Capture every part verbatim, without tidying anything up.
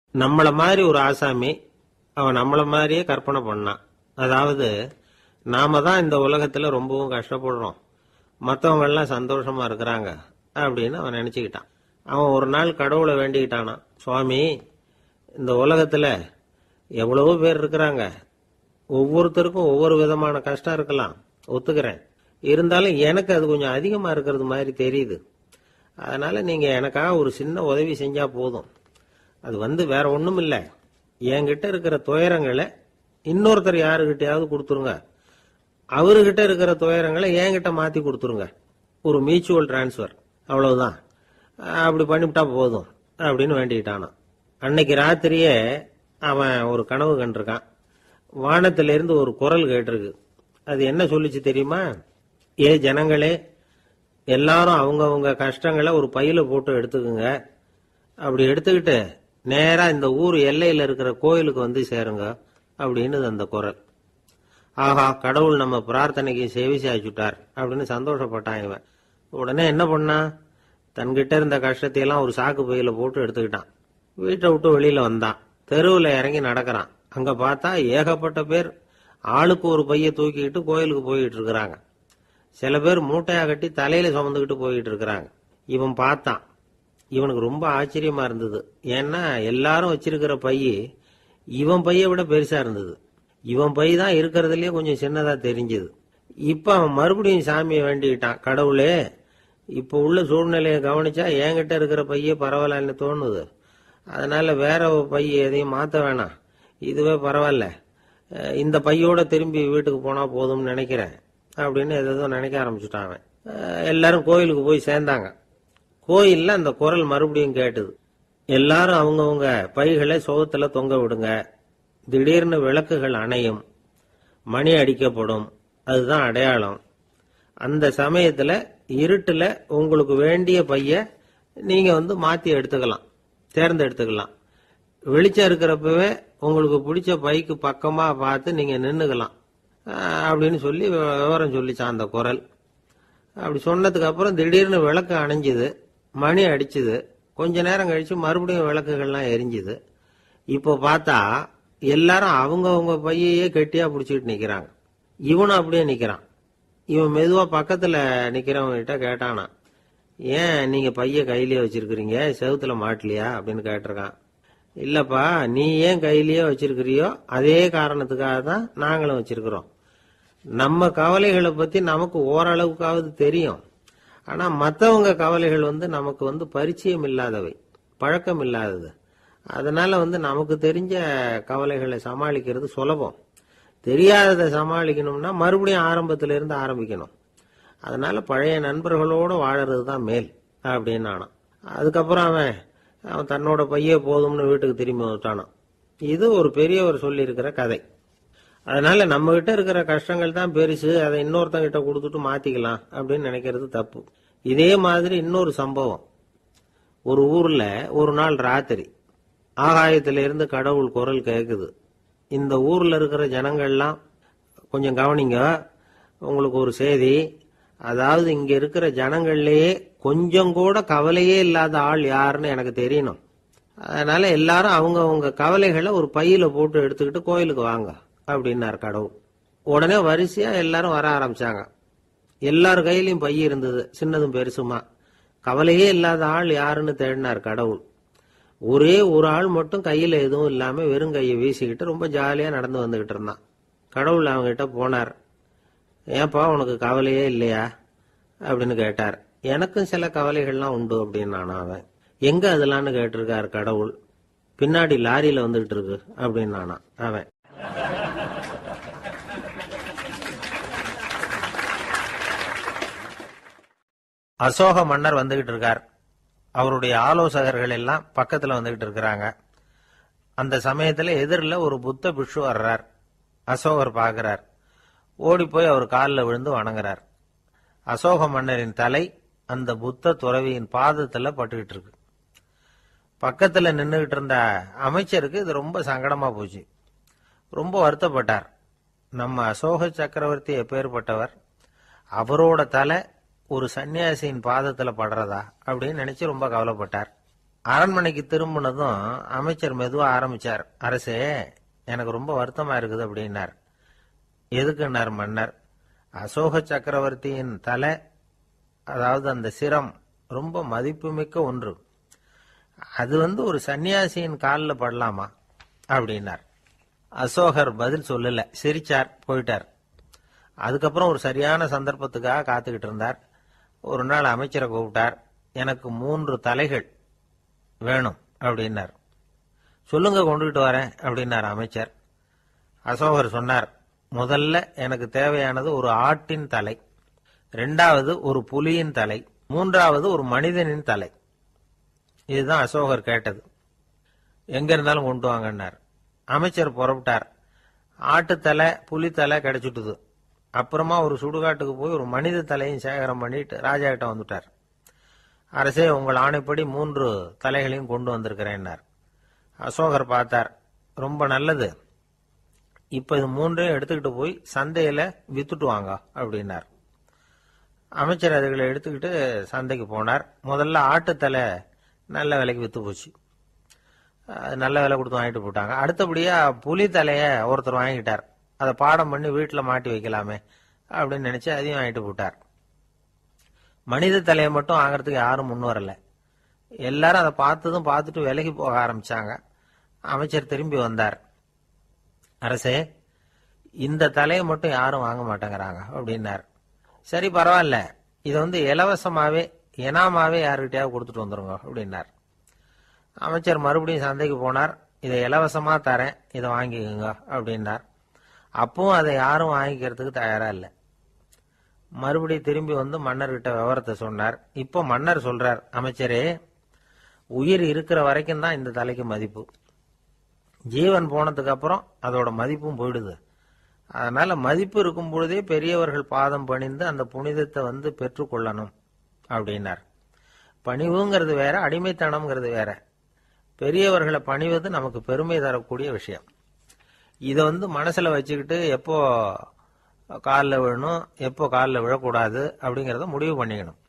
நம்மள மாதிரி ஒரு ஆசாமி அவன் நம்மள மாதிரியே கற்பனை பண்ணான். அதாவது நாம தான் இந்த உலகத்துல ரொம்பவும் கஷ்டப்படுறோம், மற்றவங்க எல்லாம் சந்தோஷமா இருக்கிறாங்க அப்படின்னு அவன் நினைச்சுக்கிட்டான். அவன் ஒரு நாள் கடவுளை வேண்டிக்கிட்டானா, சுவாமி, இந்த உலகத்துல எவ்வளவோ பேர் இருக்கிறாங்க, ஒவ்வொருத்தருக்கும் ஒவ்வொரு விதமான கஷ்டம் இருக்கலாம், ஒத்துக்கிறேன். இருந்தாலும் எனக்கு அது கொஞ்சம் அதிகமா இருக்கிறது மாதிரி தெரியுது. அதனால நீங்க எனக்காக ஒரு சின்ன உதவி செஞ்சா போதும். அது வந்து வேற ஒண்ணும் இல்லை, என்கிட்ட இருக்கிற துயரங்களை இன்னொருத்தர் யாருகிட்டையாவது கொடுத்துருங்க, அவர்கிட்ட இருக்கிற துயரங்களை என்கிட்ட மாத்தி கொடுத்துருங்க. ஒரு மியூச்சுவல் டிரான்ஸ்பர், அவ்வளவுதான். அப்படி பண்ணிவிட்டா போதும் அப்படின்னு வேண்டிக்கிட்டானான். அன்னைக்கு ராத்திரியே அவன் ஒரு கனவு கண்டிருக்கான். வானத்திலிருந்து ஒரு குரல் கேட்டிருக்கு. அது என்ன சொல்லிச்சு தெரியுமா? ஏ ஜனங்களே, எல்லாரும் அவங்கவுங்க கஷ்டங்களை ஒரு பையில போட்டு எடுத்துக்குங்க. அப்படி எடுத்துக்கிட்டு நேரா இந்த ஊர் எல்லையில இருக்கிற கோயிலுக்கு வந்து சேருங்க அப்படின்னு அந்த குரல். ஆஹா, கடவுள் நம்ம பிரார்த்தனைக்கு செவி சாய்ச்சுட்டார் அப்படின்னு சந்தோஷப்பட்டான் இவன். உடனே என்ன பண்ணான்? தன்கிட்ட இருந்த கஷ்டத்தையெல்லாம் ஒரு சாக்கு பையில போட்டு எடுத்துக்கிட்டான். வீட்டை விட்டு வெளியில வந்தான். தெருவில் இறங்கி நடக்கிறான். அங்க பார்த்தா ஏகப்பட்ட பேர் ஆளுக்கு ஒரு பைய தூக்கிக்கிட்டு கோயிலுக்கு போயிட்டு இருக்கிறாங்க. சில பேர் மூட்டையா கட்டி தலையில சுமந்துக்கிட்டு போயிட்டு இருக்கிறாங்க. இவன் பார்த்தான். இவனுக்கு ரொம்ப ஆச்சரியமா இருந்தது. ஏன்னா எல்லாரும் வச்சிருக்கிற பைய இவன் பைய விட பெருசா இருந்தது. இவன் பை தான் இருக்கிறதுலயே கொஞ்சம் சின்னதா தெரிஞ்சது. இப்ப அவன் மறுபடியும் சாமியை வேண்டிக்கிட்டான். கடவுளே, இப்ப உள்ள சூழ்நிலையை கவனிச்சா என்கிட்ட இருக்கிற பைய பரவாயில்லன்னு தோணுது. அதனால வேற பைய எதையும் மாத்த வேணாம், இதுவே பரவாயில்ல, இந்த பையோட திரும்பி வீட்டுக்கு போனா போதும்னு நினைக்கிறேன் அப்படின்னு எதோ நினைக்க ஆரம்பிச்சுட்டான் அவன். எல்லாரும் கோயிலுக்கு போய் சேர்ந்தாங்க. கோயில்ல அந்த குரல் மறுபடியும் கேட்டுது. எல்லாரும் அவங்கவுங்க பைகளை சோகத்துல தொங்க விடுங்க, திடீர்னு விளக்குகள் அணையும், மணி அடிக்கப்படும், அதுதான் அடையாளம். அந்த சமயத்துல இருட்டுல உங்களுக்கு வேண்டிய பைய நீங்க வந்து மாத்தி எடுத்துக்கலாம், தேர்ந்தெடுத்துக்கலாம். வெளிச்சம் இருக்கிறப்பவே உங்களுக்கு பிடிச்ச பைக்கு பக்கமா பார்த்து நீங்க நின்னுக்கலாம் அப்படின்னு சொல்லி விவரம் சொல்லிச்சான் அந்த குரல். அப்படி சொன்னதுக்கு அப்புறம் திடீர்னு விளக்கு அணைஞ்சுது, மணி அடிச்சுது. கொஞ்ச நேரம் கழிச்சு மறுபடியும் விளக்குகள்லாம் எரிஞ்சுது. இப்போ பார்த்தா எல்லாரும் அவங்கவுங்க பையையே கெட்டியா பிடிச்சிட்டு நிக்கிறாங்க. இவனும் அப்படியே நிக்கிறான். இவன் மெதுவா பக்கத்துல நிக்கிறவங்க கிட்ட கேட்டானா, ஏன் நீங்க பைய கையிலேயே வச்சிருக்கிறீங்க, செவுத்துல மாட்டலையா அப்படின்னு கேட்டிருக்கான். இல்லப்பா, நீ ஏன் கையிலேயே வச்சிருக்கிறியோ அதே காரணத்துக்காக தான் நாங்களும் வச்சிருக்கிறோம். நம்ம கவலைகளை பத்தி நமக்கு ஓரளவுக்காவது தெரியும். ஆனா மற்றவங்க கவலைகள் வந்து நமக்கு வந்து பரிச்சயம் இல்லாதவை, பழக்கம் இல்லாதது. அதனால வந்து நமக்கு தெரிஞ்ச கவலைகளை சமாளிக்கிறது சுலபம். தெரியாததை சமாளிக்கணும்னா மறுபடியும் ஆரம்பத்தில இருந்து ஆரம்பிக்கணும். அதனால பழைய நண்பர்களோடு வாழறது தான் மேல் அப்படின்னு ஆனான். அதுக்கப்புறம் அவன் அவன் தன்னோட பைய போதும்னு வீட்டுக்கு திரும்பி வந்துட்டானான். இது ஒரு பெரியவர் சொல்லி இருக்கிற கதை. அதனால நம்ம கிட்ட இருக்கிற கஷ்டங்கள் தான் பெருசு, அதை இன்னொருத்தங்கிட்ட கொடுத்துட்டு மாத்திக்கலாம் அப்படின்னு நினைக்கிறது தப்பு. இதே மாதிரி இன்னொரு சம்பவம். ஒரு ஊர்ல ஒரு நாள் ராத்திரி ஆகாயத்தில இருந்து கடவுள் குரல் கேக்குது. இந்த ஊர்ல இருக்கிற ஜனங்கள்லாம் கொஞ்சம் கவனிங்க, உங்களுக்கு ஒரு செய்தி. அதாவது இங்க இருக்கிற ஜனங்கள்லயே கொஞ்சம் கூட கவலையே இல்லாத ஆள் யாருன்னு எனக்கு தெரியணும். அதனால எல்லாரும் அவங்க அவங்க கவலைகளை ஒரு பையில போட்டு எடுத்துக்கிட்டு கோயிலுக்கு வாங்க அப்படின்னாரு கடவுள். உடனே வரிசையா எல்லாரும் வர ஆரம்பிச்சாங்க. எல்லார் கையிலயும் பை இருந்தது, சின்னதும் பெருசுமா. கவலையே இல்லாத ஆள் யாருன்னு தேடினார் கடவுள். ஒரே ஒரு ஆள் மட்டும் கையில எதுவும் இல்லாம வெறும் கையை வீசிக்கிட்டு ரொம்ப ஜாலியா நடந்து வந்துகிட்டு இருந்தான். கடவுள் அவங்க கிட்ட போனார். ஏன்பா, உனக்கு கவலையே இல்லையா அப்படின்னு கேட்டார். எனக்கும் சில கவலைகள்லாம் உண்டு அப்படின்னு அவன். எங்க அதெல்லாம்னு கேட்டிருக்காரு கடவுள். பின்னாடி லாரியில வந்துகிட்டு இருக்கு அப்படின்னு அவன். அசோக மன்னர் வந்துகிட்டு இருக்கார். அவருடைய ஆலோசகர்கள் எல்லாம் பக்கத்துல வந்துகிட்டு இருக்கிறாங்க. அந்த சமயத்துல எதிரில் ஒரு புத்த பிக்ஷு வர்றார். அசோகர் பாக்குறார். ஓடி போய் அவர் காலில் விழுந்து வணங்குறார். அசோக மன்னரின் தலை அந்த புத்த துறவியின் பாதத்துல பட்டுக்கிட்டு இருக்கு. பக்கத்துல நின்றுகிட்டு இருந்த அமைச்சருக்கு இது ரொம்ப சங்கடமா போச்சு. ரொம்ப வருத்தப்பட்டார். நம்ம அசோக சக்கரவர்த்தி எப்பேற்பட்டவர், அவரோட தலை ஒரு சன்னியாசியின் பாதத்துல படுறதா அப்படின்னு நினைச்சு ரொம்ப கவலைப்பட்டார். அரண்மனைக்கு திரும்பினதும் அமைச்சர் மெதுவா ஆரம்பிச்சார். அரசே, எனக்கு ரொம்ப வருத்தமா இருக்குது அப்படின்னார். எதுக்குன்னார் மன்னர். அசோக சக்கரவர்த்தியின் தலை, அதாவது அந்த சிரம், ரொம்ப மதிப்புமிக்க ஒன்று. அது வந்து ஒரு சன்னியாசியின் காலில் படலாமா அப்படின்னார். அசோகர் பதில் சொல்லல, சிரிச்சார், போயிட்டார். அதுக்கப்புறம் ஒரு சரியான சந்தர்ப்பத்துக்காக காத்துக்கிட்டு இருந்தார். ஒரு நாள் அமைச்சரை கூப்பிட்டார். எனக்கு மூன்று தலைகள் வேணும் அப்படின்னார். சொல்லுங்க, கொண்டுகிட்டு வரேன் அப்படின்னார் அமைச்சர். அசோகர் சொன்னார், முதல்ல எனக்கு தேவையானது ஒரு ஆட்டின் தலை, ரெண்டாவது ஒரு புலியின் தலை, மூன்றாவது ஒரு மனிதனின் தலை. இதுதான் அசோகர் கேட்டது. எங்க இருந்தாலும் கொண்டு வாங்கன்னார். அமைச்சர் புறப்பட்டார். ஆட்டுத்தலை, புலித்தலை கிடைச்சிட்டுது. அப்புறமா ஒரு சுடுகாட்டுக்கு போய் ஒரு மனித தலையும் சேகரம் பண்ணிட்டு ராஜா கிட்ட வந்துட்டார். அரசே, உங்கள் ஆணைப்படி மூன்று தலைகளையும் கொண்டு வந்திருக்கிறேன்னார். அசோகர் பார்த்தார். ரொம்ப நல்லது, இப்ப இது மூன்றையும் எடுத்துக்கிட்டு போய் சந்தையில வித்துட்டு வாங்க அப்படின்னார். அமைச்சர் அதுகளை எடுத்துக்கிட்டு சந்தைக்கு போனார். முதல்ல ஆட்டுத்தலை நல்ல விலைக்கு வித்து போச்சு. நல்ல விலை கொடுத்து வாங்கிட்டு போட்டாங்க. அடுத்தபடியா புலி தலைய ஒருத்தர் வாங்கிட்டார். அதை பாடம் பண்ணி வீட்டில் மாட்டி வைக்கலாமே அப்படின்னு நினைச்சு அதையும் வாங்கிட்டு போட்டார். மனித தலையை மட்டும் வாங்கறதுக்கு யாரும் முன் வரல. எல்லாரும் அதை பார்த்ததும் பார்த்துட்டு விலைக்கு போக ஆரம்பிச்சாங்க. அமைச்சர் திரும்பி வந்தார். அரசே, இந்த தலையை மட்டும் யாரும் வாங்க மாட்டேங்கிறாங்க அப்படின்னார். சரி, பரவாயில்ல, இதை வந்து இலவசமாவே எனாமாவே யாருக்கிட்டையாவது கொடுத்துட்டு வந்துருங்க அப்படின்னார். அமைச்சர் மறுபடியும் சந்தைக்கு போனார். இதை இலவசமா தரேன், இதை வாங்கிக்கோங்க அப்படின்னார். அப்பவும் அதை யாரும் வாங்கிக்கிறதுக்கு தயாரா இல்லை. மறுபடியும் திரும்பி வந்து மன்னர்கிட்ட விவரத்தை சொன்னார். இப்போ மன்னர் சொல்றார், அமைச்சரே, உயிர் இருக்கிற வரைக்கும் தான் இந்த தலைக்கு மதிப்பு. ஜீவன் போனதுக்கு அப்புறம் அதோட மதிப்பும் போயிடுது. அதனால மதிப்பு இருக்கும் பொழுதே பெரியவர்கள் பாதம் பணிந்து அந்த புனிதத்தை வந்து பெற்றுக்கொள்ளணும் அப்படின்னார். பணிவுங்கிறது வேற, அடிமைத்தனம்ங்கிறது வேற. பெரியவர்களை பணிவது நமக்கு பெருமை தரக்கூடிய விஷயம். இதை வந்து மனசுல வச்சுக்கிட்டு எப்போ காலில் விழணும், எப்போ காலில் விழக்கூடாது அப்படிங்கிறத முடிவு பண்ணிக்கணும்.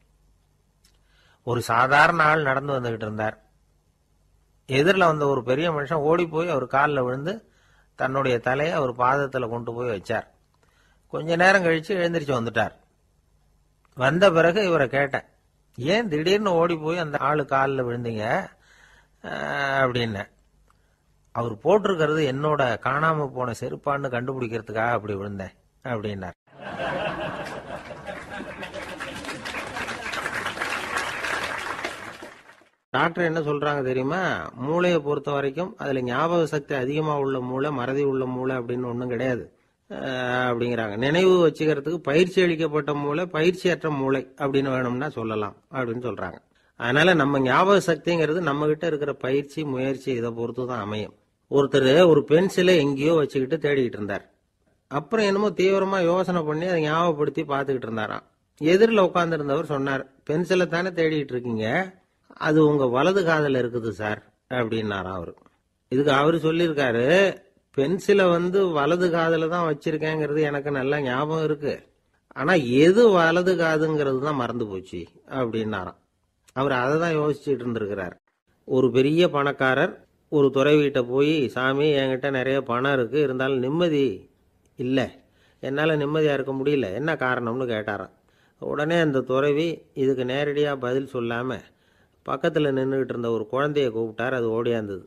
ஒரு சாதாரண ஆள் நடந்து வந்துகிட்டு இருந்தார். எதிரில் வந்த ஒரு பெரிய மனுஷன் ஓடி போய் அவர் காலில் விழுந்து தன்னுடைய தலையை அவர் பாதத்தில் கொண்டு போய் வச்சார். கொஞ்ச நேரம் கழிச்சு எழுந்திரிச்சு வந்துட்டார். வந்த பிறகு இவரை கேட்டேன், ஏன் திடீர்னு ஓடி போய் அந்த ஆளு காலில் விழுந்தீங்க அப்படின்னு. அவர் போட்டிருக்கிறது என்னோட காணாம போன செருப்பான்னு கண்டுபிடிக்கிறதுக்காக அப்படி விழுந்தேன் அப்படின்னார். டாக்டர் என்ன சொல்றாங்க தெரியுமா? மூளையை பொறுத்த வரைக்கும் அதுல ஞாபக சக்தி அதிகமா உள்ள மூளை, மறதி உள்ள மூளை அப்படின்னு ஒன்றும் கிடையாது அப்படிங்கிறாங்க. நினைவு வச்சுக்கிறதுக்கு பயிற்சி அளிக்கப்பட்ட மூளை, பயிற்சியற்ற மூளை அப்படின்னு வேணும்னா சொல்லலாம் அப்படின்னு சொல்றாங்க. அதனால நம்ம ஞாபக சக்திங்கிறது நம்ம கிட்ட இருக்கிற பயிற்சி, முயற்சி இதை பொறுத்து தான் அமையும். ஒருத்தர் ஒரு பென்சிலை எங்கேயோ வச்சுக்கிட்டு தேடிக்கிட்டு இருந்தார். அப்புறம் என்னமோ தீவிரமா யோசனை பண்ணி அதை ஞாபகப்படுத்தி பார்த்துக்கிட்டு இருந்தாராம். எதிரில் உட்கார்ந்து இருந்தவர் சொன்னார், பென்சிலை தானே தேடிட்டு இருக்கீங்க, அது உங்க வலது காதில் இருக்குது சார் அப்படின்னாராம் அவரு. இதுக்கு அவரு சொல்லியிருக்காரு, பென்சிலை வந்து வலது காதில் தான் வச்சிருக்கேங்கிறது எனக்கு நல்லா ஞாபகம் இருக்கு, ஆனா எது வலது காதுங்கிறது தான் மறந்து போச்சு அப்படின்னாராம். அவர் அதை தான் யோசிச்சுட்டு இருந்திருக்கிறார். ஒரு பெரிய பணக்காரர் ஒரு துறவிகிட்ட போய், சாமி என்கிட்ட நிறைய பணம் இருக்கு, இருந்தாலும் நிம்மதி இல்லை, என்னால் நிம்மதியாக இருக்க முடியல, என்ன காரணம்னு கேட்டாராம். உடனே அந்த துறவி இதுக்கு நேரடியாக பதில் சொல்லாமல் பக்கத்தில் நின்றுக்கிட்டு இருந்த ஒரு குழந்தைய கூப்பிட்டார். அது ஓடியாந்தது.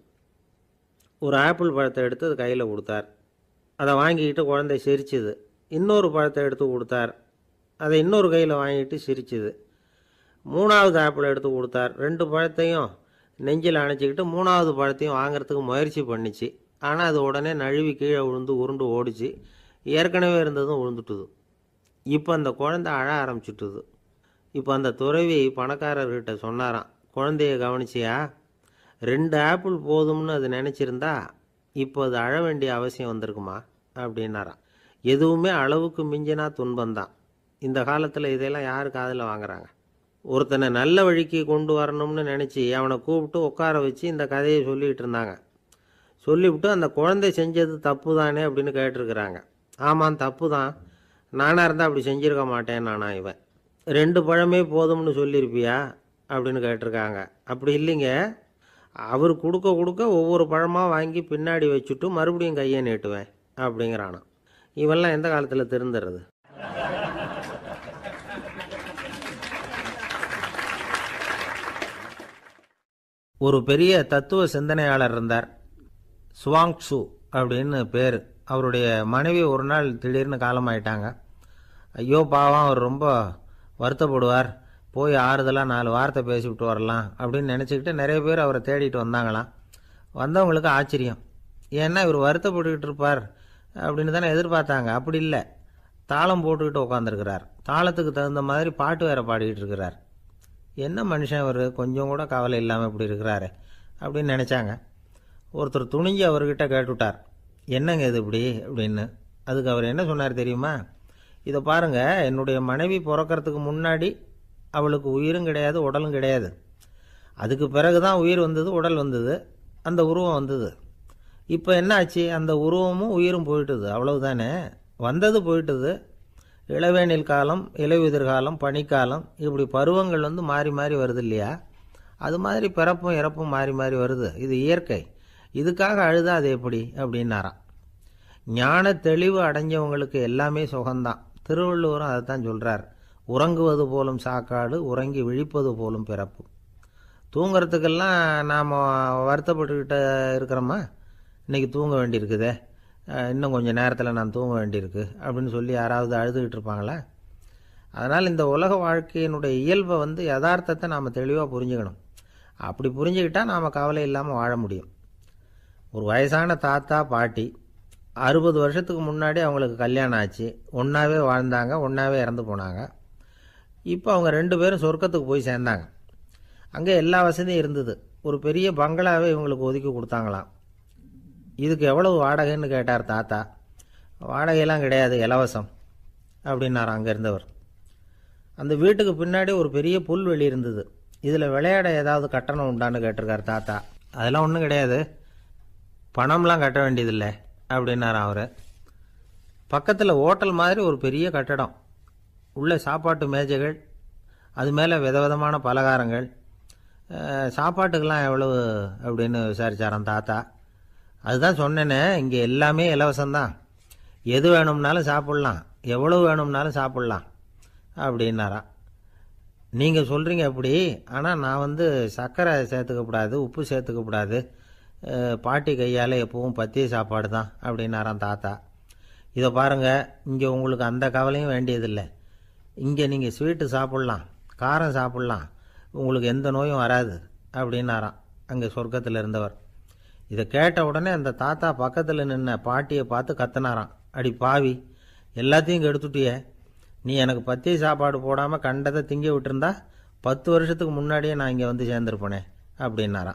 ஒரு ஆப்பிள் பழத்தை எடுத்து அது கையில் கொடுத்தார். அதை வாங்கிக்கிட்டு குழந்தை சிரிச்சுது. இன்னொரு பழத்தை எடுத்து கொடுத்தார். அதை இன்னொரு கையில் வாங்கிட்டு சிரிச்சுது. மூணாவது ஆப்பிள் எடுத்து கொடுத்தார். ரெண்டு பழத்தையும் நெஞ்சில் அணைச்சிக்கிட்டு மூணாவது பழத்தையும் வாங்கிறதுக்கு முயற்சி பண்ணிச்சு. ஆனால் அது உடனே நழுவி கீழே விழுந்து உருண்டு ஓடிச்சு. ஏற்கனவே இருந்ததும் விழுந்துட்டுது. இப்போ அந்த குழந்தை அழ ஆரம்பிச்சுட்டுது. இப்போ அந்த துறவி பணக்காரர்கிட்ட சொன்னாராம், குழந்தைய கவனிச்சியா, ரெண்டு ஆப்பிள் போதும்னு அது நினச்சிருந்தா இப்போ அது அழ வேண்டிய அவசியம் வந்திருக்குமா அப்படின்னாராம். எதுவுமே அளவுக்கு மிஞ்சினா துன்பந்தான். இந்த காலத்தில் இதெல்லாம் யார் காதில் வாங்குறாங்க? ஒருத்தனை நல்ல வழிக்கு கொண்டு வரணும்னு நினச்சி அவனை கூப்பிட்டு உட்கார வச்சு இந்த கதையை சொல்லிகிட்டு இருந்தாங்க. சொல்லிவிட்டு அந்த குழந்தை செஞ்சது தப்பு தானே அப்படின்னு கேட்டிருக்கிறாங்க. ஆமாம், தப்பு தான், நானாக இருந்தால் அப்படி செஞ்சுருக்க மாட்டேன் நானா இவன். ரெண்டு பழமே போதும்னு சொல்லியிருப்பியா அப்படின்னு கேட்டிருக்காங்க. அப்படி இல்லைங்க, அவர் கொடுக்க கொடுக்க ஒவ்வொரு பழமாக வாங்கி பின்னாடி வச்சுட்டு மறுபடியும் கையை நீட்டுவேன் அப்படிங்கிறானா. இவெல்லாம் எந்த காலத்தில் திருந்துறது? ஒரு பெரிய தத்துவ சிந்தனையாளர் இருந்தார், சுவாங்சு அப்படின்னு பேர். அவருடைய மனைவி ஒரு நாள் திடீர்னு காலமாயிட்டாங்க. ஐயோ பாவம், அவர் ரொம்ப வருத்தப்படுவார், போய் ஆறுதலாக நாலு வார்த்தை பேசிவிட்டு வரலாம் அப்படின்னு நினச்சிக்கிட்டு நிறைய பேர் அவரை தேடிட்டு வந்தாங்களாம். வந்தவங்களுக்கு ஆச்சரியம், ஏன்னா இவர் வருத்தப்பட்டுக்கிட்டு இருப்பார் அப்படின்னு தானே எதிர்பார்த்தாங்க. அப்படி இல்லை, தாளம் போட்டுக்கிட்டு உட்காந்துருக்கிறார். தாளத்துக்கு தகுந்த மாதிரி பாட்டு வேறு பாடிக்கிட்டு இருக்கிறார். என்ன மனுஷன் அவர், கொஞ்சம் கூட கவலை இல்லாமல் இப்படி இருக்கிறாரு அப்படின்னு நினச்சாங்க. ஒருத்தர் துணிஞ்சு அவர்கிட்ட கேட்டுவிட்டார், என்னங்க இது இப்படி அப்படின்னு. அதுக்கு அவர் என்ன சொன்னார் தெரியுமா? இதை பாருங்கள், என்னுடைய மனைவி பிறக்கிறதுக்கு முன்னாடி அவளுக்கு உயிரும் கிடையாது, உடலும் கிடையாது. அதுக்கு பிறகு தான் உயிர் வந்தது, உடல் வந்தது, அந்த உருவம் வந்தது. இப்போ என்ன ஆச்சு? அந்த உருவமும் உயிரும் போயிட்டுது, அவ்வளவுதானே. வந்தது போயிட்டுது. இளவேனில் காலம், இலையுதிர் காலம், பனிக்காலம், இப்படி பருவங்கள் வந்து மாறி மாறி வருது இல்லையா? அது மாதிரி பிறப்பும் இறப்பும் மாறி மாறி வருது. இது இயற்கை. இதுக்காக அழுதா அது எப்படி அப்படின்னாராம். ஞான தெளிவு அடைஞ்சவங்களுக்கு எல்லாமே சுகம்தான். திருவள்ளுவரும் அதை தான் சொல்கிறார், உறங்குவது போலும் சாக்காடு, உறங்கி விழிப்பது போலும் பிறப்பு. தூங்கிறதுக்கெல்லாம் நாம் வருத்தப்பட்டுக்கிட்ட இருக்கிறோமா? இன்றைக்கி தூங்க வேண்டியிருக்குதே, இன்னும் கொஞ்சம் நேரத்தில் நான் தூங்க வேண்டியிருக்கு அப்படின்னு சொல்லி யாராவது அழுதுகிட்டு இருப்பாங்களா? அதனால் இந்த உலக வாழ்க்கையினுடைய இயல்பை வந்து யதார்த்தத்தை நாம் தெளிவாக புரிஞ்சுக்கணும். அப்படி புரிஞ்சுக்கிட்டால் நாம் கவலை இல்லாமல் வாழ முடியும். ஒரு வயசான தாத்தா பாட்டி அறுபது வருஷத்துக்கு முன்னாடி அவங்களுக்கு கல்யாணம் ஆச்சு, ஒன்றாவே வாழ்ந்தாங்க, ஒன்றாவே இறந்து போனாங்க. இப்போ அவங்க ரெண்டு பேரும் சொர்க்கத்துக்கு போய் சேர்ந்தாங்க. அங்கே எல்லா வசதியும் இருந்தது. ஒரு பெரிய பங்களாவே இவங்களுக்கு ஒதுக்கி கொடுத்தாங்களாம். இதுக்கு எவ்வளவு வாடகைன்னு கேட்டார் தாத்தா. வாடகையெல்லாம் கிடையாது, இலவசம் அப்படின்னார் அங்கே இருந்தவர். அந்த வீட்டுக்கு பின்னாடி ஒரு பெரிய புல்வெளி இருந்தது. இதில் விளையாட ஏதாவது கட்டணம் உண்டான்னு கேட்டிருக்கார் தாத்தா. அதெல்லாம் ஒன்றும் கிடையாது, பணம்லாம் கட்ட வேண்டியதில்லை அப்படின்னார் அவர். பக்கத்தில் ஹோட்டல் மாதிரி ஒரு பெரிய கட்டடம், உள்ள சாப்பாட்டு மேஜைகள், அது மேலே விதவிதமான பலகாரங்கள். சாப்பாட்டுக்கெல்லாம் எவ்வளவு அப்படின்னு விசாரிச்சாராம் தாத்தா. அதுதான் சொன்னேனே, இங்கே எல்லாமே இலவசம்தான், எது வேணும்னாலும் சாப்பிட்லாம், எவ்வளவு வேணும்னாலும் சாப்பிட்லாம் அப்படின்னாராம். நீங்கள் சொல்கிறீங்க அப்படி, ஆனால் நான் வந்து சர்க்கரை சேர்த்துக்கக்கூடாது, உப்பு சேர்த்துக்கக்கூடாது, பாட்டி கையால் எப்பவும் பத்திய சாப்பாடு தான் அப்படின்னாராம் தாத்தா. இதை பாருங்கள், இங்கே உங்களுக்கு அந்த கவலையும் வேண்டியதில்லை. இங்கே நீங்கள் ஸ்வீட்டு சாப்பிட்லாம், காரம் சாப்பிட்லாம், உங்களுக்கு எந்த நோயும் வராது அப்படின்னாராம் அங்கே சொர்க்கத்தில் இருந்தவர். இதை கேட்ட உடனே அந்த தாத்தா பக்கத்தில் நின்ன பாட்டியை பார்த்து கத்தினாராம், அடி பாவி, எல்லாத்தையும் கெடுத்துட்டியே, நீ எனக்கு பத்திய சாப்பாடு போடாமல் கண்டதை திங்க விட்டுருந்தா பத்து வருஷத்துக்கு முன்னாடியே நான் இங்கே வந்து சேர்ந்துருப்பேனே அப்படின்னாராம்.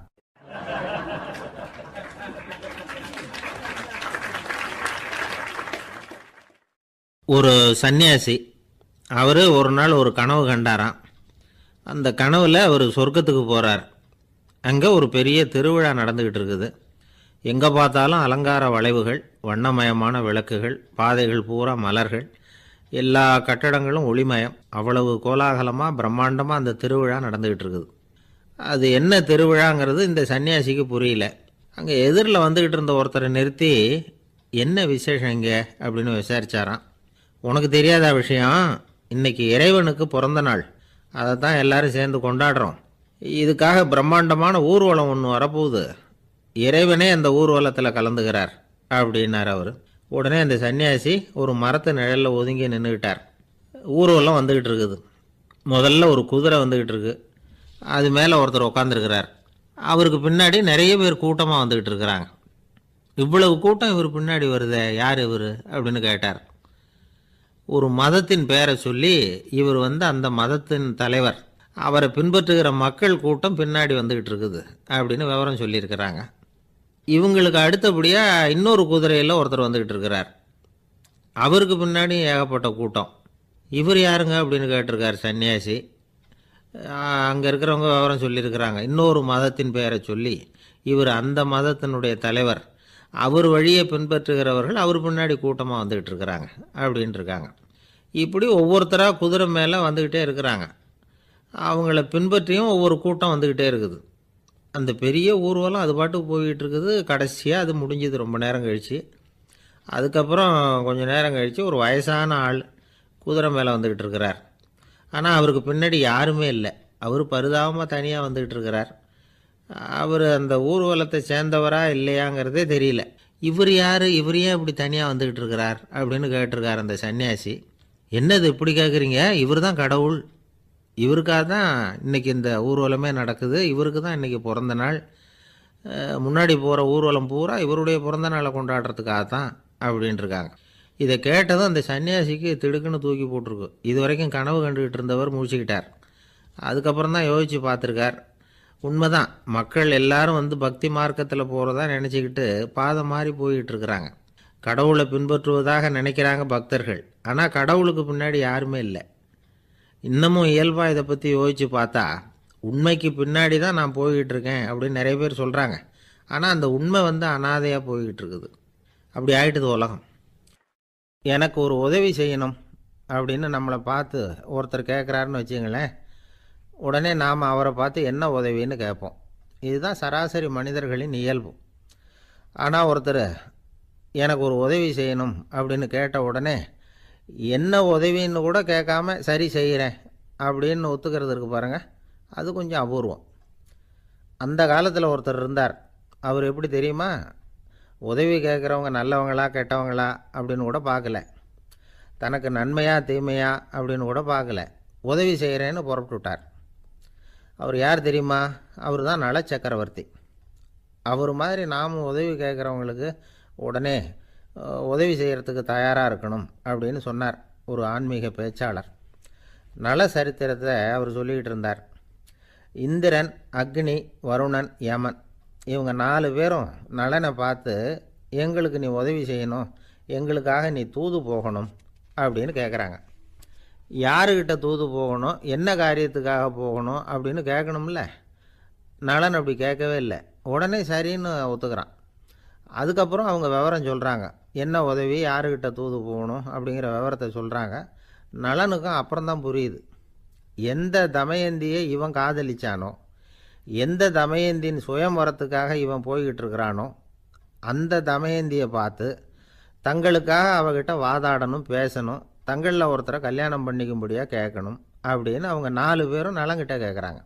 ஒரு சன்னியாசி, அவர் ஒரு நாள் ஒரு கனவு கண்டாராம். அந்த கனவில் அவர் சொர்க்கத்துக்கு போகிறார். அங்கே ஒரு பெரிய திருவிழா நடந்துக்கிட்டு இருக்குது. எங்கே பார்த்தாலும் அலங்கார வளைவுகள், வண்ணமயமான விளக்குகள், பாதைகள் பூரா மலர்கள், எல்லா கட்டடங்களும் ஒளிமயம். அவ்வளவு கோலாகலமாக பிரம்மாண்டமாக அந்த திருவிழா நடந்துக்கிட்டு இருக்குது. அது என்ன திருவிழாங்கிறது இந்த சன்னியாசிக்கு புரியல. அங்கே எதிரில் வந்துக்கிட்டு இருந்த ஒருத்தரை நிறுத்தி, என்ன விசேஷம் இங்கே அப்படின்னு விசாரித்தாராம். உனக்கு தெரியாத விஷயம், இன்னைக்கு இறைவனுக்கு பிறந்த நாள், அதை தான் எல்லாரும் சேர்ந்து கொண்டாடுறோம். இதுக்காக பிரம்மாண்டமான ஊர்வலம் ஒன்று வரப்போகுது, இறைவனே அந்த ஊர்வலத்தில் கலந்துகிறார் அப்படின்னார் அவர். உடனே அந்த சன்னியாசி ஒரு மரத்து நிழலில் ஒதுங்கி நின்றுக்கிட்டார். ஊர்வலம் வந்துக்கிட்டு இருக்குது. முதல்ல ஒரு குதிரை வந்துக்கிட்டு இருக்கு, அது மேலே ஒருத்தர் உட்காந்துருக்கிறார். அவருக்கு பின்னாடி நிறைய பேர் கூட்டமாக வந்துக்கிட்டு இருக்கிறாங்க. இவ்வளவு கூட்டம் இவர் பின்னாடி வருதே, யார் இவர் அப்படின்னு கேட்டார். ஒரு மதத்தின் பெயரை சொல்லி, இவர் வந்து அந்த மதத்தின் தலைவர், அவரை பின்பற்றுகிற மக்கள் கூட்டம் பின்னாடி வந்துக்கிட்டு இருக்குது அப்படின்னு விவரம் சொல்லியிருக்கிறாங்க. இவங்களுக்கு அடுத்தபடியாக இன்னொரு குதிரையில் ஒருத்தர் வந்துக்கிட்டு இருக்கிறார். அவருக்கு பின்னாடி ஏகப்பட்ட கூட்டம். இவர் யாருங்க அப்படின்னு கேட்டிருக்கார் சன்னியாசி. அங்கே இருக்கிறவங்க விவரம் சொல்லியிருக்கிறாங்க. இன்னொரு மதத்தின் பெயரை சொல்லி, இவர் அந்த மதத்தினுடைய தலைவர், அவர் வழியை பின்பற்றுகிறவர்கள் அவர் பின்னாடி கூட்டமாக வந்துக்கிட்டு இருக்கிறாங்க அப்படின்ட்டு இருக்காங்க. இப்படி ஒவ்வொருத்தராக குதிரை மேலே வந்துக்கிட்டே இருக்கிறாங்க. அவங்கள பின்பற்றியும் ஒவ்வொரு கூட்டம் வந்துக்கிட்டே இருக்குது. அந்த பெரிய ஊர்வலம் அது பாட்டுக்கு போய்கிட்டு இருக்குது. கடைசியாக அது முடிஞ்சது ரொம்ப நேரம் கழித்து. அதுக்கப்புறம் கொஞ்சம் நேரம் கழித்து ஒரு வயசான ஆள் குதிரை மேலே வந்துக்கிட்டு இருக்கிறார். ஆனால் அவருக்கு பின்னாடி யாருமே இல்லை. அவர் பரிதாபமாக தனியாக வந்துக்கிட்டு இருக்கிறார். அவர் அந்த ஊர்வலத்தை சேர்ந்தவரா இல்லையாங்கிறதே தெரியல. இவர் யார், இவர் ஏன் இப்படி தனியாக வந்துக்கிட்டு இருக்கிறார் அப்படின்னு கேட்டிருக்கார் அந்த சன்னியாசி. என்னது இப்படி கேட்குறீங்க? இவர் தான் கடவுள், இவருக்காக தான் இன்றைக்கி இந்த ஊர்வலமே நடக்குது, இவருக்கு தான் இன்றைக்கி பிறந்த நாள், முன்னாடி போகிற ஊர்வலம் பூரா இவருடைய பிறந்த நாளை கொண்டாடுறதுக்காக தான் அப்படின்ட்டுருக்காங்க. இதை கேட்டதும் அந்த சன்னியாசிக்கு திடுக்குன்னு தூக்கி போட்டிருக்கு. இது வரைக்கும் கனவு கண்டுக்கிட்டு இருந்தவர் முடிச்சுக்கிட்டார். அதுக்கப்புறம் தான் யோசித்து பார்த்துருக்கார். உண்மைதான், மக்கள் எல்லாரும் வந்து பக்தி மார்க்கத்தில் போகிறதா நினச்சிக்கிட்டு பாதை மாதிரி போய்கிட்டு இருக்கிறாங்க. கடவுளை பின்பற்றுவதாக நினைக்கிறாங்க பக்தர்கள். ஆனால் கடவுளுக்கு பின்னாடி யாருமே இல்லை. இன்னமும் இயல்பாக இதை பற்றி யோசித்து பார்த்தா உண்மைக்கு பின்னாடி தான் நான் போய்கிட்டு இருக்கேன் அப்படின்னு நிறைய பேர் சொல்கிறாங்க. ஆனால் அந்த உண்மை வந்து அனாதையாக போய்கிட்டு இருக்குது. அப்படி ஆகிட்டுது உலகம். எனக்கு ஒரு உதவி செய்யணும் அப்படின்னு நம்மளை பார்த்து ஒருத்தர் கேட்குறாருன்னு வச்சுங்களேன். உடனே நாம் அவரை பார்த்து என்ன உதவின்னு கேட்போம். இதுதான் சராசரி மனிதர்களின் இயல்பு. ஆனால் ஒருத்தர் எனக்கு ஒரு உதவி செய்யணும் அப்படின்னு கேட்ட உடனே என்ன உதவின்னு கூட கேட்காம சரி செய்கிறேன் அப்படின்னு ஒத்துக்கிறது இருக்கு பாருங்கள், அது கொஞ்சம் அபூர்வம். அந்த காலத்தில் ஒருத்தர் இருந்தார். அவர் எப்படி தெரியுமா? உதவி கேட்குறவங்க நல்லவங்களா கெட்டவங்களா அப்படின்னு கூட பார்க்கல, தனக்கு நன்மையா தீமையா அப்படின்னு கூட பார்க்கல, உதவி செய்கிறேன்னு புறப்பட்டு விட்டார். அவர் யார் தெரியுமா? அவர் தான் நல சக்கரவர்த்தி. அவர் மாதிரி நாமும் உதவி கேட்குறவங்களுக்கு உடனே உதவி செய்கிறதுக்கு தயாராக இருக்கணும் அப்படின்னு சொன்னார் ஒரு ஆன்மீக பேச்சாளர். நல சரித்திரத்தை அவர் சொல்லிக்கிட்டு இருந்தார். இந்திரன், அக்னி, வருணன், யமன் இவங்க நாலு பேரும் நலனை பார்த்து எங்களுக்கு நீ உதவி செய்யணும், எங்களுக்காக நீ தூது போகணும் அப்படின்னு கேட்குறாங்க. யாருக்கிட்ட தூது போகணும், என்ன காரியத்துக்காக போகணும் அப்படின்னு கேட்கணும்ல. நலன் அப்படி கேட்கவே இல்லை. உடனே சரின்னு ஒத்துக்கிறான். அதுக்கப்புறம் அவங்க விவரம் சொல்கிறாங்க, என்ன உதவி, யாருக்கிட்ட தூது போகணும் அப்படிங்கிற விவரத்தை சொல்கிறாங்க. நலனுக்கும் அப்புறம்தான் புரியுது. எந்த தமயந்தியை இவன் காதலிச்சானோ, எந்த தமயந்தின் சுயம்வரத்துக்காக இவன் போய்கிட்டு இருக்கிறானோ அந்த தமயந்தியை பார்த்து தங்களுக்காக அவகிட்ட வாதாடணும், பேசணும், தங்களில் ஒருத்தரை கல்யாணம் பண்ணிக்கும்படியாக கேட்கணும் அப்படின்னு அவங்க நாலு பேரும் நலங்கிட்ட கேட்குறாங்க.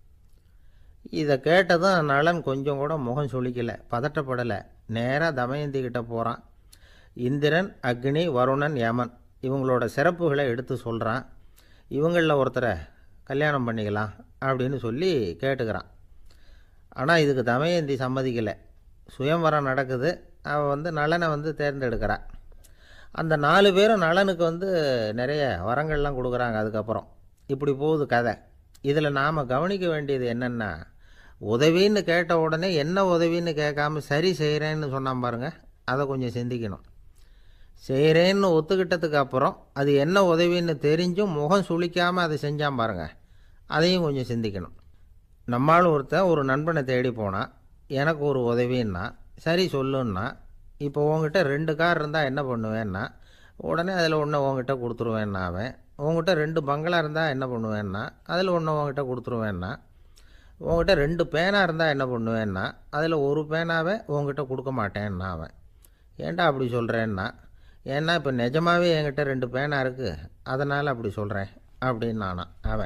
இதை கேட்டதும் நலன் கொஞ்சம் கூட முகம் சுளிக்கலை, பதட்டப்படலை. நேராக தமயந்தி கிட்ட போகிறான். இந்திரன், அக்னி, வருணன், யமன் இவங்களோட சிறப்புகளை எடுத்து சொல்கிறான். இவங்களில் ஒருத்தரை கல்யாணம் பண்ணிக்கலாம் அப்படின்னு சொல்லி கேட்டுக்கிறான். ஆனால் இதுக்கு தமயந்தி சம்மதிக்கலை. சுயம்வரம் நடக்குது, அவள் வந்து நலனை வந்து தேர்ந்தெடுக்கிறாள். அந்த நாலு பேரும் நலனுக்கு வந்து நிறைய வரங்கள்லாம் கொடுக்குறாங்க. அதுக்கப்புறம் இப்படி போகுது கதை. இதில் நாம் கவனிக்க வேண்டியது என்னென்னா, உதவின்னு கேட்ட உடனே என்ன உதவின்னு கேட்காம சரி செய்கிறேன்னு சொன்னான் பாருங்கள், அதை கொஞ்சம் சிந்திக்கணும். செய்கிறேன்னு ஒத்துக்கிட்டதுக்கு அப்புறம் அது என்ன உதவின்னு தெரிஞ்சும் முகம் சுளிக்காமல் அதை செஞ்சான் பாருங்கள், அதையும் கொஞ்சம் சிந்திக்கணும். நம்மளும் ஒருத்தன் ஒரு நண்பனை தேடி போனால் எனக்கு ஒரு உதவின்னா சரி சொல்லுன்னா, இப்போ உங்ககிட்ட ரெண்டு கார் இருந்தால் என்ன பண்ணுவேன்னா உடனே அதில் ஒன்று உங்ககிட்ட கொடுத்துருவேன்னா, அவன் உங்ககிட்ட ரெண்டு பங்களா இருந்தால் என்ன பண்ணுவேன்னா அதில் ஒன்று உங்ககிட்ட கொடுத்துருவேன்னா, உங்ககிட்ட ரெண்டு பேனா இருந்தால் என்ன பண்ணுவேன்னா அதில் ஒரு பேனாவே உங்ககிட்ட கொடுக்க மாட்டேன்னா அவன். ஏன்டா அப்படி சொல்கிறேன்னா, ஏன்னா இப்போ நிஜமாகவே என்கிட்ட ரெண்டு பேனா இருக்குது, அதனால் அப்படி சொல்கிறேன் அப்படின்னு நானா அவன்.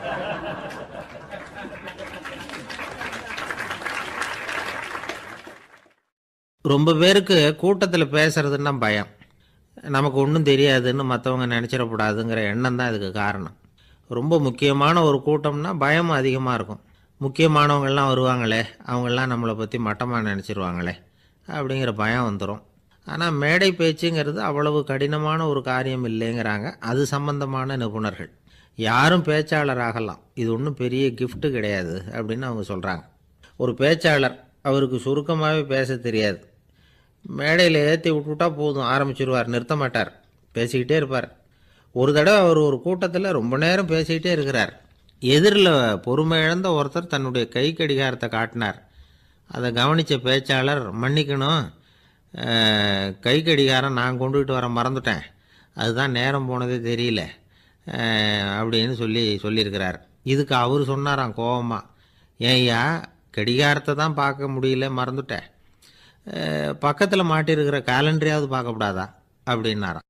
ரொம்ப பேருக்கு கூட்டத்தில் பேசுகிறதுன்னா பயம். நமக்கு ஒன்றும் தெரியாதுன்னு மற்றவங்க நினச்சிடக்கூடாதுங்கிற எண்ணம் தான் இதுக்கு காரணம். ரொம்ப முக்கியமான ஒரு கூட்டம்னா பயமும் அதிகமாக இருக்கும். முக்கியமானவங்கள்லாம் வருவாங்களே, அவங்களாம் நம்மளை பற்றி மட்டமாக நினச்சிருவாங்களே அப்படிங்கிற பயம் வந்துடும். ஆனால் மேடை பேச்சுங்கிறது அவ்வளவு கடினமான ஒரு காரியம் இல்லைங்கிறாங்க அது சம்பந்தமான நிபுணர்கள். யாரும் பேச்சாளர் ஆகலாம், இது ஒன்றும் பெரிய கிஃப்ட்டு கிடையாது அப்படின்னு அவங்க சொல்கிறாங்க. ஒரு பேச்சாளர் அவருக்கு சுருக்கமாகவே பேச தெரியாது, மேடையில் ஏற்றி விட்டுவிட்டா போதும் ஆரம்பிச்சிருவார், நிறுத்த மாட்டார், பேசிக்கிட்டே இருப்பார். ஒரு தடவை அவர் ஒரு கூட்டத்தில் ரொம்ப நேரம் பேசிக்கிட்டே இருக்கிறார். எதிரில் பொறுமை இழந்த ஒருத்தர் தன்னுடைய கை கடிகாரத்தை காட்டினார். அதை கவனித்த பேச்சாளர், மன்னிக்கணும், கை கடிகாரம் நான் கொண்டுகிட்டு வர மறந்துட்டேன், அதுதான் நேரம் போனதே தெரியல அப்படின்னு சொல்லி சொல்லியிருக்கிறார். இதுக்கு அவர் சொன்னாராம் கோபமாக, ஏய்யா கடிகாரத்தை தான் பார்க்க முடியல, மறந்துட்டேன். பக்கத்தில் மாட்டிருக்கிற கேலண்டரையாவது பார்க்கக்கூடாதா அப்படின்னாராம்.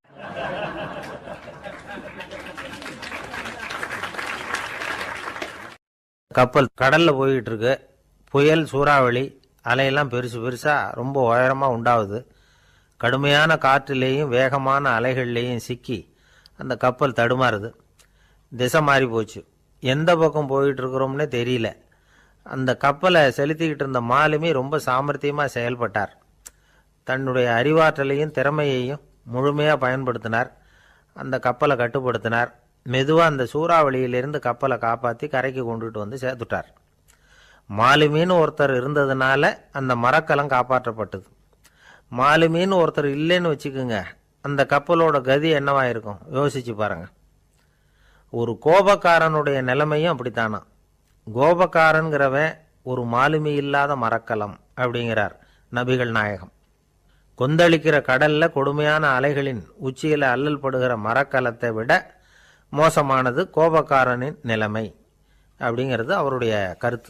கப்பல் கடலில் போய்கிட்டு இருக்கு. புயல், சூறாவளி, அலையெல்லாம் பெருசு பெருசாக ரொம்ப உயரமாக உண்டாகுது. கடுமையான காற்றுலேயும் வேகமான அலைகள்லேயும் சிக்கி அந்த கப்பல் தடுமாறுது. திசை மாறி போச்சு. எந்த பக்கம் போயிட்டு இருக்கிறோம்னே தெரியல. அந்த கப்பலை செலுத்திக்கிட்டு இருந்த மாலுமி ரொம்ப சாமர்த்தியமாக செயல்பட்டார். தன்னுடைய அறிவாற்றலையும் திறமையையும் முழுமையாக பயன்படுத்தினார். அந்த கப்பலை கட்டுப்படுத்தினார். மெதுவாக அந்த சூறாவளியிலிருந்து கப்பலை காப்பாற்றி கரைக்கு கொண்டுட்டு வந்து சேர்த்துட்டார். மாலுமின்னு ஒருத்தர் இருந்ததுனால அந்த மரக்கலம் காப்பாற்றப்பட்டது. மாலுமின்னு ஒருத்தர் இல்லைன்னு வச்சுக்கோங்க, அந்த கப்பலோட கதி என்னவா இருக்கும் யோசிச்சு பாருங்க. ஒரு கோபக்காரனுடைய நிலைமையும் அப்படித்தானா. கோபக்காரன்கிறவன் ஒரு மாலுமி இல்லாத மரக்கலம் அப்படிங்கிறார் நபிகள் நாயகம். கொந்தளிக்கிற கடல்ல கொடுமையான அலைகளின் உச்சியில அல்லல் படுகிற மரக்கலத்தை விட மோசமானது கோபக்காரனின் நிலைமை அப்படிங்கிறது அவருடைய கருத்து.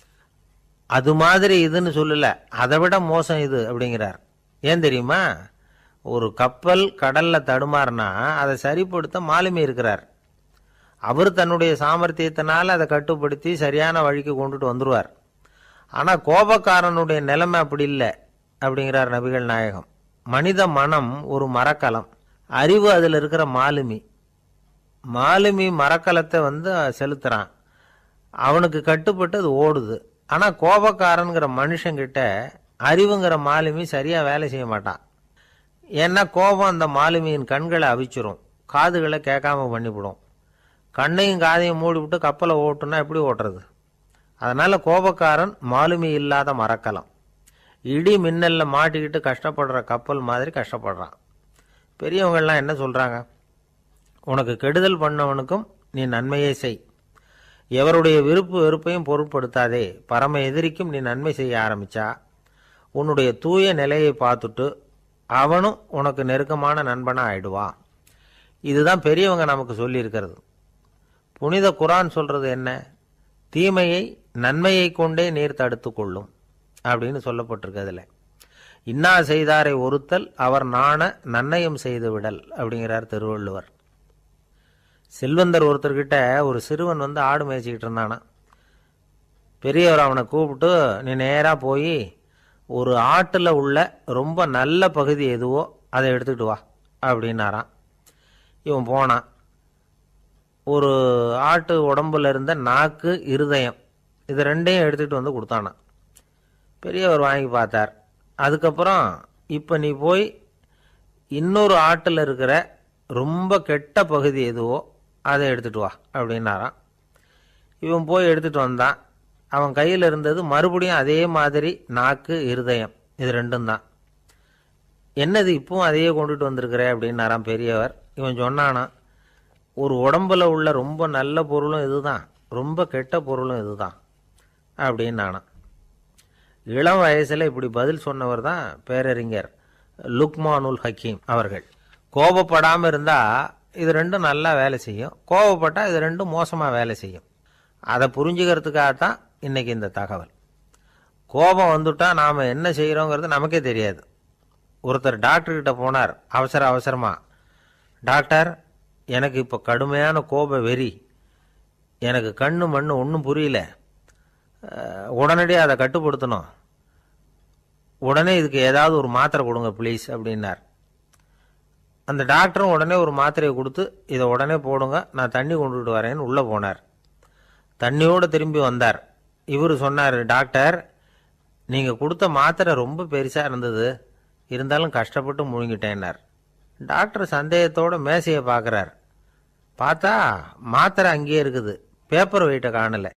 அது மாதிரி இதுன்னு சொல்லல, அதை விட மோசம் இது அப்படிங்கிறார். ஏன் தெரியுமா? ஒரு கப்பல் கடல்ல தடுமாறினா அதை சரிப்படுத்த மாலுமி இருக்கிறார். அவர் தன்னுடைய சாமர்த்தியத்தினால அதை கட்டுப்படுத்தி சரியான வழிக்கு கொண்டுட்டு வந்துடுவார். ஆனால் கோபக்காரனுடைய நிலைமை அப்படி இல்லை அப்படிங்கிறார் நபிகள் நாயகம். மனித மனம் ஒரு மரக்கலம், அறிவு அதில் இருக்கிற மாலுமி. மாலுமி மரக்கலத்தை வந்து செலுத்துறான், அவனுக்கு கட்டுப்பட்டு அது ஓடுது. ஆனால் கோபக்காரனுங்கிற மனுஷங்கிட்ட அறிவுங்கிற மாலுமி சரியாக வேலை செய்ய மாட்டான். ஏன்னா கோபம் அந்த மாலுமியின் கண்களை அவிச்சிரும், காதுகளை கேட்காம பண்ணிவிடும். கண்ணையும் காதையும் மூடிவிட்டு கப்பலை ஓட்டுனா எப்படி ஓட்டுறது? அதனால் கோபக்காரன் மாலுமி இல்லாத மரக்கலம். இடி மின்னல்ல மாட்டிக்கிட்டு கஷ்டப்படுற கப்பல் மாதிரி கஷ்டப்படுறான். பெரியவங்கள்லாம் என்ன சொல்கிறாங்க? உனக்கு கெடுதல் பண்ணவனுக்கும் நீ நன்மையை செய், எவருடைய விருப்பு வெறுப்பையும் பொருட்படுத்தாதே, பரம எதிரிக்கும் நீ நன்மை செய்ய ஆரம்பிச்சா உன்னுடைய தூய நிலையை பார்த்துட்டு அவனும் உனக்கு நெருக்கமான நண்பனாக ஆயிடுவான். இதுதான் பெரியவங்க நமக்கு சொல்லியிருக்கிறது. புனித குரான் சொல்றது என்ன? தீமையை நன்மையை கொண்டே நீர் தடுத்து கொள்ளும் அப்படின்னு சொல்லப்பட்டிருக்கு. அதில் இன்னா செய்தாரை ஒருத்தல் அவர் நாண நன்னயம் செய்து விடல் அப்படிங்கிறார் திருவள்ளுவர். செல்வந்தர் ஒருத்தர்கிட்ட ஒரு சிறுவன் வந்து ஆடு மேய்ச்சிக்கிட்டு இருந்தானா. பெரியவர் அவனை கூப்பிட்டு, நீ நேராக போய் ஒரு ஆட்டில் உள்ள ரொம்ப நல்ல பகுதி எதுவோ அதை எடுத்துக்கிட்டு வா அப்படின்னாரான். இவன் போனான். ஒரு ஆட்டு உடம்புல இருந்த நாக்கு, இருதயம், இது ரெண்டையும் எடுத்துகிட்டு வந்து கொடுத்தானான். பெரியவர் வாங்கி பார்த்தார். அதுக்கப்புறம் இப்போ நீ போய் இன்னொரு ஆட்டில் இருக்கிற ரொம்ப கெட்ட பகுதி எதுவோ அதை எடுத்துகிட்டு வா அப்படின்னாரான். இவன் போய் எடுத்துகிட்டு வந்தான். அவன் கையில் இருந்தது மறுபடியும் அதே மாதிரி நாக்கு, இருதயம், இது ரெண்டும் தான். என்னது இப்பவும் அதையே கொண்டுட்டு வந்திருக்கிற அப்படின்னாரான் பெரியவர். இவன் சொன்னானா, ஒரு உடம்புல உள்ள ரொம்ப நல்ல பொருளும் இதுதான், ரொம்ப கெட்ட பொருளும் இதுதான் அப்படின்னானா. இளம் வயசில் இப்படி பதில் சொன்னவர் தான் பேரறிஞர் லுக்மானுல் ஹக்கீம் அவர்கள். கோபப்படாமல் இருந்தால் இது ரெண்டும் நல்லா வேலை செய்யும், கோபப்பட்டால் இது ரெண்டும் மோசமாக வேலை செய்யும். அதை புரிஞ்சுக்கிறதுக்காகத்தான் இன்னைக்கு இந்த தகவல். கோபம் வந்துட்டா நாம் என்ன செய்கிறோங்கிறது நமக்கே தெரியாது. ஒருத்தர் டாக்டர்கிட்ட போனார் அவசர அவசரமாக. டாக்டர், எனக்கு இப்போ கடுமையான கோப வெறி, எனக்கு கண்ணு மண்ணு ஒன்றும் புரியல, உடனடியாக அதை கட்டுப்படுத்தணும், உடனே இதுக்கு ஏதாவது ஒரு மாத்திரை கொடுங்க ப்ளீஸ் அப்படின்னார். அந்த டாக்டரும் உடனே ஒரு மாத்திரையை கொடுத்து, இதை உடனே போடுங்க, நான் தண்ணி கொண்டுகிட்டு வரேன்னு உள்ளே போனார். தண்ணியோடு திரும்பி வந்தார். இவர் சொன்னார், டாக்டர், நீங்கள் கொடுத்த மாத்திரை ரொம்ப பெருசாக இருந்தது, இருந்தாலும் கஷ்டப்பட்டு முழுங்கிட்டேன்னார். டாக்டர் சந்தேகத்தோட மேசையை பார்க்குறார். பார்த்தா மாத்திரை அங்கேயே இருக்குது, பேப்பர் வெயிட்டை காணலை.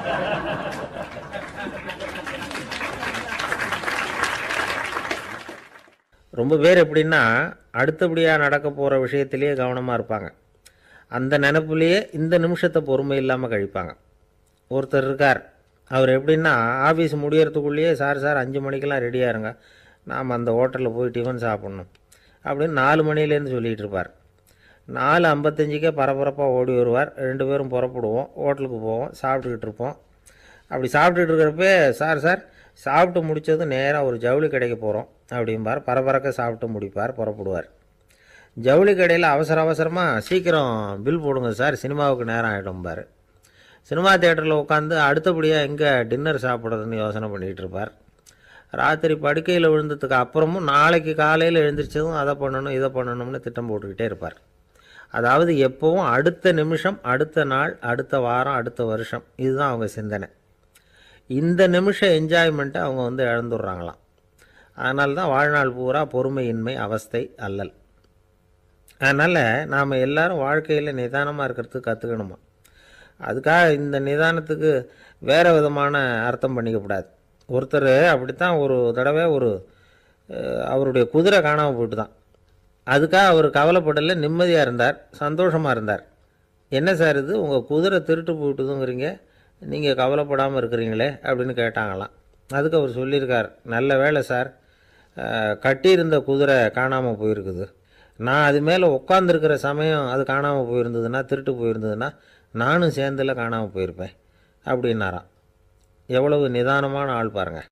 ரொம்ப பேர் எப்படின்னா அடுத்தபடியாக நடக்க போகிற விஷயத்திலேயே கவனமாக இருப்பாங்க. அந்த நினைப்புலேயே இந்த நிமிஷத்தை பொறுமை இல்லாமல் கழிப்பாங்க. ஒருத்தர் இருக்கார், அவர் எப்படின்னா ஆஃபீஸ் முடியறதுக்குள்ளேயே, சார் சார் அஞ்சு மணிக்கெல்லாம் ரெடியாக இருங்க, நாம் அந்த ஹோட்டலில் போய் டிஃபன் சாப்பிட்ணும் அப்படின்னு நாலு மணிலேருந்து சொல்லிகிட்டு இருப்பார். நாலு ஐம்பத்தஞ்சுக்கே பரபரப்பாக ஓடி வருவார். ரெண்டு பேரும் புறப்படுவோம், ஹோட்டலுக்கு போவோம், சாப்பிட்டுக்கிட்டு இருப்போம். அப்படி சாப்பிட்டுட்டு இருக்கிறப்ப, சார் சார் சாப்பிட்டு முடித்ததும் நேராக ஒரு ஜவுளி கடைக்கு போகிறோம் அப்படிம்பார். பரபரக்க சாப்பிட்டு முடிப்பார், புறப்படுவார். ஜவுளி கடையில் அவசர அவசரமாக சீக்கிரம் பில் போடுங்க சார், சினிமாவுக்கு நேரம் ஆகிடும்பார். சினிமா தியேட்டரில் உட்காந்து அடுத்தபடியாக எங்கே டின்னர் சாப்பிட்றதுன்னு யோசனை பண்ணிகிட்டு இருப்பார். ராத்திரி படுக்கையில் விழுந்ததுக்கு அப்புறமும் நாளைக்கு காலையில் எழுந்திரிச்சதும் அதை பண்ணணும் இதை பண்ணணும்னு திட்டம் போட்டுக்கிட்டே இருப்பார். அதாவது எப்போவும் அடுத்த நிமிஷம், அடுத்த நாள், அடுத்த வாரம், அடுத்த வருஷம், இதுதான் அவங்க சிந்தனை. இந்த நிமிஷம் என்ஜாய்மெண்ட்டை அவங்க வந்து இழந்துடுறாங்களாம். அதனால தான் வாழ்நாள் பூரா பொறுமையின்மை, அவஸ்தை, அல்லல். அதனால் நாம் எல்லோரும் வாழ்க்கையில் நிதானமாக இருக்கிறதுக்கு கற்றுக்கணுமா. அதுக்காக இந்த நிதானத்துக்கு வேறு விதமான அர்த்தம் பண்ணிக்கக்கூடாது. ஒருத்தர் அப்படித்தான் ஒரு தடவை ஒரு அவருடைய குதிரை காணாமல் போயிட்டு தான். அதுக்காக அவர் கவலைப்படலை, நிம்மதியாக இருந்தார், சந்தோஷமாக இருந்தார். என்ன சார் இது, உங்கள் குதிரை திருட்டு போயிட்டுதுங்கிறீங்க, நீங்கள் கவலைப்படாமல் இருக்கிறீங்களே அப்படின்னு கேட்டாங்களாம். அதுக்கு அவர் சொல்லியிருக்கார், நல்ல வேலை சார், கட்டியிருந்த குதிரை காணாமல் போயிருக்குது. நான் அது மேலே உட்காந்துருக்கிற சமயம் அது காணாமல் போயிருந்ததுன்னா, திருட்டு போயிருந்ததுன்னா நானும் சேர்ந்தில் காணாமல் போயிருப்பேன் அப்படின்னாராம். எவ்வளவு நிதானமான ஆள் பாருங்கள்.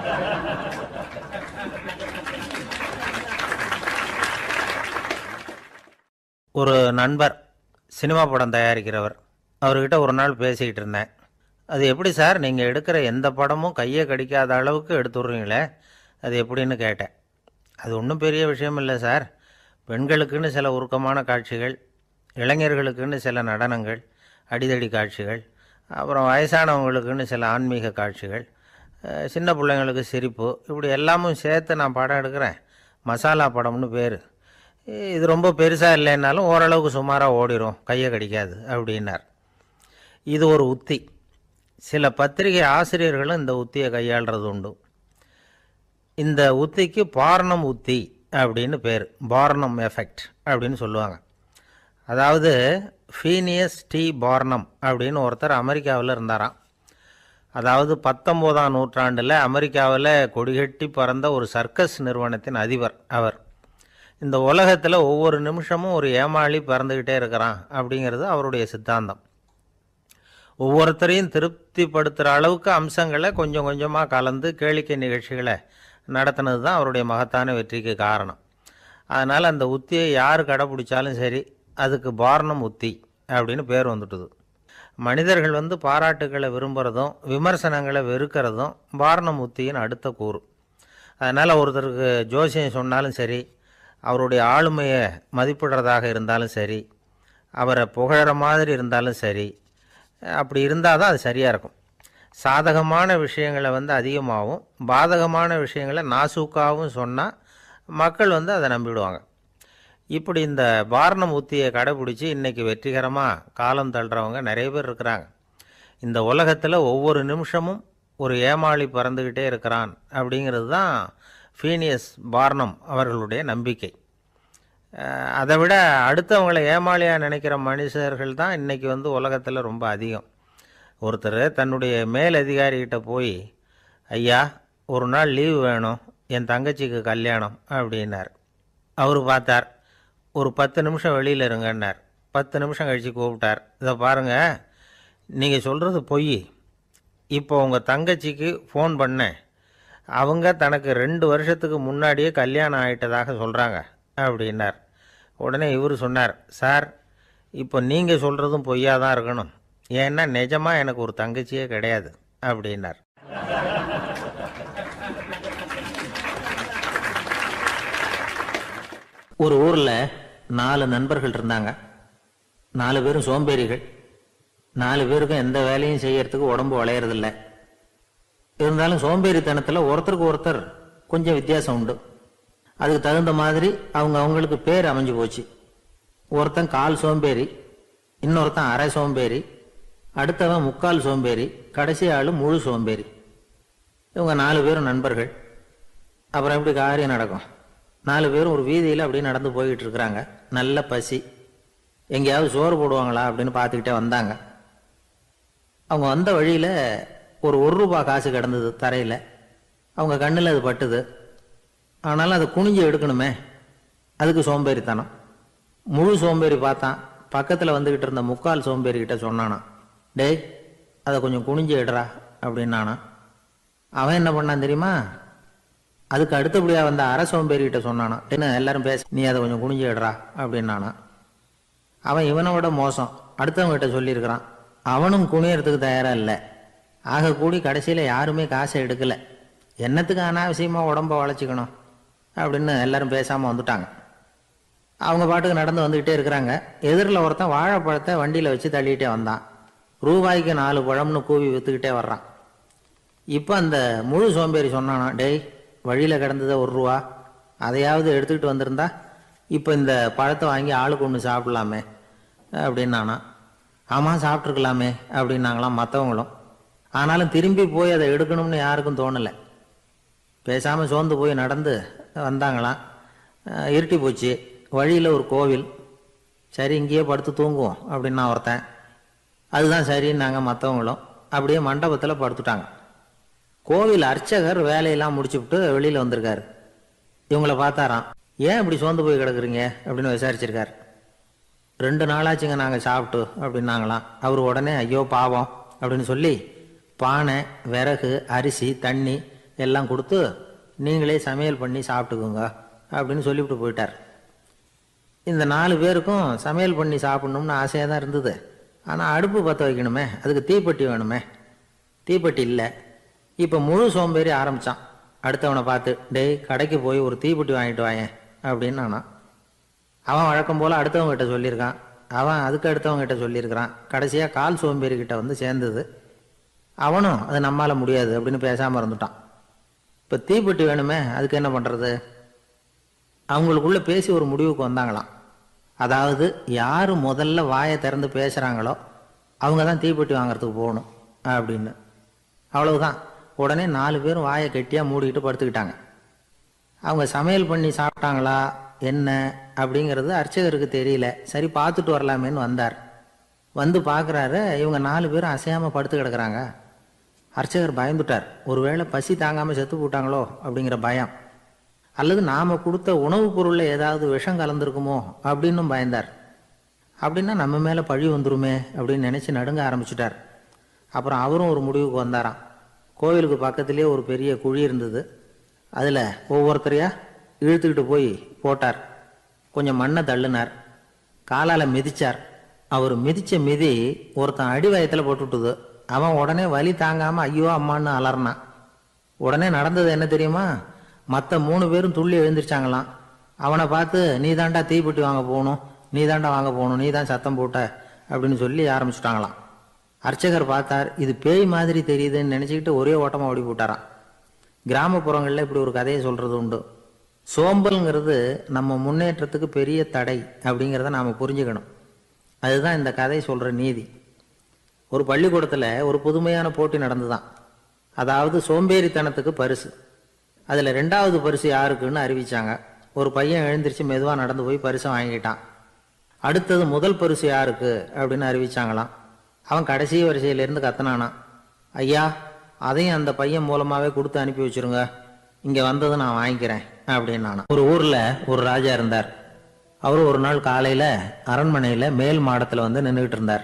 ஒரு நண்பர் சினிமா படம் தயாரிக்கிறவர், அவர்கிட்ட ஒரு நாள் பேசிக்கிட்டு இருந்தேன். அது எப்படி சார், நீங்கள் எடுக்கிற எந்த படமும் கையை கடிக்காத அளவுக்கு எடுத்துடுறீங்களே, அது எப்படின்னு கேட்டேன். அது ஒன்றும் பெரிய விஷயம் இல்லை சார், பெண்களுக்குன்னு சில உருக்கமான காட்சிகள், இளைஞர்களுக்குன்னு சில நடனங்கள், அடிதடி காட்சிகள், அப்புறம் வயசானவங்களுக்குன்னு சில ஆன்மீக காட்சிகள், சின்ன பிள்ளைங்களுக்கு சிரிப்பு, இப்படி எல்லாமும் சேர்த்து நான் படம் எடுக்கிறேன். மசாலா படம்னு பேர். இது ரொம்ப பெருசாக இல்லைன்னாலும் ஓரளவுக்கு சுமாராக ஓடிடும், கையை கடிக்காது அப்படின்னார். இது ஒரு உத்தி. சில பத்திரிகை ஆசிரியர்களும் இந்த உத்தியை கையாளுறது உண்டு. இந்த உத்திக்கு பார்னம் உத்தி அப்படின்னு பேர், பார்னம் எஃபெக்ட் அப்படின்னு சொல்லுவாங்க. அதாவது ஃபீனியஸ் டி பார்னம் அப்படின்னு ஒருத்தர் அமெரிக்காவில் இருந்தாராம். அதாவது பத்தொம்போதாம் நூற்றாண்டில் அமெரிக்காவில் கொடிகட்டி பறந்த ஒரு சர்க்கஸ் நிறுவனத்தின் அதிபர் அவர். இந்த உலகத்தில் ஒவ்வொரு நிமிஷமும் ஒரு ஏமாளி பறந்துக்கிட்டே இருக்கிறான் அப்படிங்கிறது அவருடைய சித்தாந்தம். ஒவ்வொருத்தரையும் திருப்திப்படுத்துகிற அளவுக்கு அம்சங்களை கொஞ்சம் கொஞ்சமாக கலந்து கேளிக்கை நிகழ்ச்சிகளை நடத்தினது தான் அவருடைய மகத்தான வெற்றிக்கு காரணம். அதனால் அந்த உத்தியை யார் கடைப்பிடிச்சாலும் சரி, அதுக்கு பார்னம் உத்தி அப்படின்னு பேர் வந்துட்டுது. மனிதர்கள் வந்து பாராட்டுகளை விரும்புகிறதும் விமர்சனங்களை வெறுக்கிறதும் பார்னம் உத்தியின் அடுத்த கூறு. அதனால் ஒருத்தருக்கு ஜோசியம் சொன்னாலும் சரி, அவருடைய ஆளுமையை மதிப்பிடுறதாக இருந்தாலும் சரி, அவரை புகழற மாதிரி இருந்தாலும் சரி, அப்படி இருந்தால் தான் அது சரியாக இருக்கும். சாதகமான விஷயங்களை வந்து அதிகமாகவும் பாதகமான விஷயங்களை நாசூக்காகவும் சொன்னால் மக்கள் வந்து அதை நம்பிவிடுவாங்க. இப்படி இந்த பார்னம் உத்தியை கடைப்பிடிச்சி இன்றைக்கி வெற்றிகரமாக காலம் தள்ளுறவங்க நிறைய பேர் இருக்கிறாங்க. இந்த உலகத்தில் ஒவ்வொரு நிமிஷமும் ஒரு ஏமாளி பறந்துக்கிட்டே இருக்கிறான் அப்படிங்கிறது தான் ஃபீனியஸ் பார்னம் அவர்களுடைய நம்பிக்கை. அதை விட அடுத்தவங்களை ஏமாளியாக நினைக்கிற மனுஷர்கள் தான் இன்றைக்கி வந்து உலகத்தில் ரொம்ப அதிகம். ஒருத்தர் தன்னுடைய மேல் அதிகாரிகிட்ட போய், ஐயா ஒரு நாள் லீவு வேணும், என் தங்கச்சிக்கு கல்யாணம் அப்படின்னார். அவர் பார்த்தார், ஒரு பத்து நிமிஷம் வெளியில் இருங்கன்னார். பத்து நிமிஷம் கழித்து கூப்பிட்டார், இதை பாருங்கள், நீங்கள் சொல்கிறது பொய், இப்போ உங்கள் தங்கச்சிக்கு ஃபோன் பண்ணேன், அவங்க தனக்கு ரெண்டு வருஷத்துக்கு முன்னாடியே கல்யாணம் ஆகிட்டதாக சொல்கிறாங்க அப்படின்னார். உடனே இவர் சொன்னார், சார் இப்போ நீங்கள் சொல்கிறதும் பொய்யாக தான் இருக்கணும், ஏன்னா நிஜமாக எனக்கு ஒரு தங்கச்சியே கிடையாது அப்படின்னார். ஒரு ஊரில் நாலு நண்பர்கள் இருந்தாங்க. நாலு பேரும் சோம்பேறிகள். நாலு பேருக்கும் எந்த வேலையும் செய்யறதுக்கு உடம்பு வளையறதில்லை. இருந்தாலும் சோம்பேறித்தனத்தில் ஒருத்தருக்கு ஒருத்தர் கொஞ்சம் வித்தியாசம் உண்டு. அதுக்கு தகுந்த மாதிரி அவங்க அவங்களுக்கு பேர் அமைஞ்சு போச்சு. ஒருத்தன் கால் சோம்பேறி, இன்னொருத்தன் அரை சோம்பேறி, அடுத்தவன் முக்கால் சோம்பேறி, கடைசி ஆள் முழு சோம்பேறி. இவங்க நாலு பேரும் நண்பர்கள். அப்புறம் எப்படி காரியம் நடக்கும்? நாலு பேரும் ஒரு வீதியில் அப்படியே நடந்து போய்கிட்டு இருக்கிறாங்க. நல்ல பசி. எங்கேயாவது சோறு போடுவாங்களா அப்படின்னு பார்த்துக்கிட்டே வந்தாங்க. அவங்க வந்த வழியில் ஒரு ஒரு ரூபா காசு கிடந்தது தரையில். அவங்க கண்ணில் அது பட்டுது. ஆனாலும் அதை குனிஞ்சு எடுக்கணுமே, அதுக்கு சோம்பேறித்தனம். முழு சோம்பேறி பார்த்தான். பக்கத்தில் வந்துக்கிட்டு இருந்த முக்கால் சோம்பேறிக்கிட்ட சொன்னானா, டேய் அதை கொஞ்சம் குனிஞ்சு எடுறா அப்படின்னானா. அவன் என்ன பண்ணான் தெரியுமா? அதுக்கு அடுத்தபடியா வந்த அரசோம்பேரிகிட்ட சொன்னானா, என்ன எல்லாரும் பேச, நீ அதை கொஞ்சம் குனிஞ்சு எடுறா அப்படின்னானா. அவன் இவனை விட மோசம், அடுத்தவங்ககிட்ட சொல்லியிருக்கிறான். அவனும் குனியறதுக்கு தயாரா இல்லை. ஆக கூடி கடைசியில் யாருமே காசை எடுக்கலை. என்னத்துக்கு அனாவசியமாக உடம்ப வளைச்சிக்கணும் அப்படின்னு எல்லாரும் பேசாமல் வந்துட்டாங்க. அவங்க பாட்டுக்கு நடந்து வந்துக்கிட்டே இருக்கிறாங்க. எதிரில் ஒருத்தன் வாழைப்பழத்தை வண்டியில் வச்சு தள்ளிகிட்டே வந்தான். ரூபாய்க்கு நாலு பழம்னு கூவி விற்றுக்கிட்டே வர்றான். இப்போ அந்த முழு சோம்பேறி சொன்னானா, டேய் வழியில் கிடந்ததை ஒரு ரூபா அதையாவது எடுத்துக்கிட்டு வந்திருந்தா இப்போ இந்த பழத்தை வாங்கி ஆளுக்கு ஒன்று சாப்பிடலாமே அப்படின்னானா. ஆமாம் சாப்பிட்ருக்கலாமே அப்படின்னாங்களாம் மற்றவங்களும். ஆனாலும் திரும்பி போய் அதை எடுக்கணும்னு யாருக்கும் தோணலை. பேசாமல் சோர்ந்து போய் நடந்து வந்தாங்களாம். இருட்டி போச்சு. வழியில் ஒரு கோவில். சரி இங்கேயே படுத்து தூங்குவோம் அப்படின்னா ஒருத்தன். அதுதான் சரின்னாங்க மற்றவங்களும். அப்படியே மண்டபத்தில் படுத்துட்டாங்க. கோவில் அர்ச்சகர் வேலையெல்லாம் முடிச்சுவிட்டு வெளியில் வந்திருக்காரு. இவங்கள பார்த்தாராம். ஏன் இப்படி சோர்ந்து போய் கிடக்குறீங்க அப்படின்னு விசாரிச்சிருக்காரு. ரெண்டு நாளாச்சுங்க நாங்கள் சாப்பிட்டு அப்படின்னாங்களாம். அவர் உடனே ஐயோ பாவம் அப்படின்னு சொல்லி பானை, விறகு, அரிசி, தண்ணி எல்லாம் கொடுத்து நீங்களே சமையல் பண்ணி சாப்பிட்டுக்குங்க அப்படின்னு சொல்லிவிட்டு போயிட்டார். இந்த நாலு பேருக்கும் சமையல் பண்ணி சாப்பிட்ணும்னு ஆசையாக தான் இருந்தது. ஆனால் அடுப்பு பற்ற வைக்கணுமே, அதுக்கு தீப்பெட்டி வேணுமே. தீப்பெட்டி இல்லை. இப்போ முழு சோம்பேறி ஆரம்பித்தான். அடுத்தவனை பார்த்து, டேய் கடைக்கு போய் ஒரு தீப்பெட்டி வாங்கிட்டு வாயேன் அப்படின்னு நானா. அவன் வழக்கம் போல் அடுத்தவங்ககிட்ட சொல்லியிருக்கான். அவன் அதுக்கு அடுத்தவங்ககிட்ட சொல்லியிருக்கிறான். கடைசியாக கால் சோம்பேறிக்கிட்ட வந்து சேர்ந்தது. அவனும் அது நம்மால் முடியாது அப்படின்னு பேசாமல் இருந்துட்டான். இப்போ தீப்பெட்டி வேணுமே, அதுக்கு என்ன பண்ணுறது? அவங்களுக்குள்ளே பேசி ஒரு முடிவுக்கு வந்தாங்களாம். அதாவது யார் முதல்ல வாயை திறந்து பேசுகிறாங்களோ அவங்க தான் தீப்பெட்டி வாங்கிறதுக்கு போகணும் அப்படின்னு. அவ்வளவுதான். உடனே நாலு பேரும் வாயை கெட்டியாக மூடிக்கிட்டு படுத்துக்கிட்டாங்க. அவங்க சமையல் பண்ணி சாப்பிட்டாங்களா என்ன அப்படிங்கிறது அர்ச்சகருக்கு தெரியல. சரி பார்த்துட்டு வரலாமேன்னு வந்தார். வந்து பார்க்குறாரு, இவங்க நாலு பேரும் அசையாமல் படுத்து கிடக்குறாங்க. அர்ச்சகர் பயந்துட்டார். ஒருவேளை பசி தாங்காமல் செத்து போட்டாங்களோ அப்படிங்கிற பயம், அல்லது நாம் கொடுத்த உணவுப் பொருளில் ஏதாவது விஷம் கலந்துருக்குமோ அப்படின்னும் பயந்தார். அப்படின்னா நம்ம மேலே பழி வந்துருமே அப்படின்னு நினச்சி நடுங்க ஆரம்பிச்சுட்டார். அப்புறம் அவரும் ஒரு முடிவுக்கு வந்தாராம். கோவிலுக்கு பக்கத்துலேயே ஒரு பெரிய குழி இருந்தது. அதில் ஒவ்வொருத்தரையாக இழுத்துக்கிட்டு போய் போட்டார். கொஞ்சம் மண்ணை தள்ளினார். காலால் மிதித்தார். அவர் மிதித்த மிதி ஒருத்தன் அடி வயத்தில் போட்டுவிட்டுது. அவன் உடனே வலி தாங்காமல் ஐயோ அம்மான்னு அலறினான். உடனே நடந்தது என்ன தெரியுமா? மற்ற மூணு பேரும் துள்ளி எழுந்திரிச்சாங்களாம். அவனை பார்த்து நீ தாண்டா தீப்பெட்டி வாங்க போகணும், நீ தாண்டா வாங்க போகணும், நீ தான் சத்தம் போட்ட அப்படின்னு சொல்லி ஆரம்பிச்சுட்டாங்களாம். அர்ச்சகர் பார்த்தார். இது பேய் மாதிரி தெரியுதுன்னு நினச்சிக்கிட்டு ஒரே ஓட்டமாக ஓடி போட்டாராம். கிராமப்புறங்களில் இப்படி ஒரு கதையை சொல்கிறது உண்டு. சோம்பல்ங்கிறது நம்ம முன்னேற்றத்துக்கு பெரிய தடை அப்படிங்கிறத நாம் புரிஞ்சுக்கணும். அதுதான் இந்த கதை சொல்கிற நீதி. ஒரு பள்ளிக்கூடத்தில் ஒரு புதுமையான போட்டி நடந்துதான். அதாவது சோம்பேறித்தனத்துக்கு பரிசு. அதில் ரெண்டாவது பரிசு யாருக்குன்னு அறிவிச்சாங்க. ஒரு பையன் எழுந்திரிச்சு மெதுவாக நடந்து போய் பரிசை வாங்கிட்டான். அடுத்தது முதல் பரிசு யாருக்கு அப்படின்னு அறிவிச்சாங்களாம். அவன் கடைசி வரிசையிலேருந்து கத்தனானான், ஐயா அதையும் அந்த பையன் மூலமாகவே கொடுத்து அனுப்பி வச்சுருங்க, இங்கே வந்தது நான் வாங்கிக்கிறேன் அப்படின்னு நானா. ஒரு ஊரில் ஒரு ராஜா இருந்தார். அவர் ஒரு நாள் காலையில் அரண்மனையில் மேல் மாடத்தில் வந்து நின்றுக்கிட்டு இருந்தார்.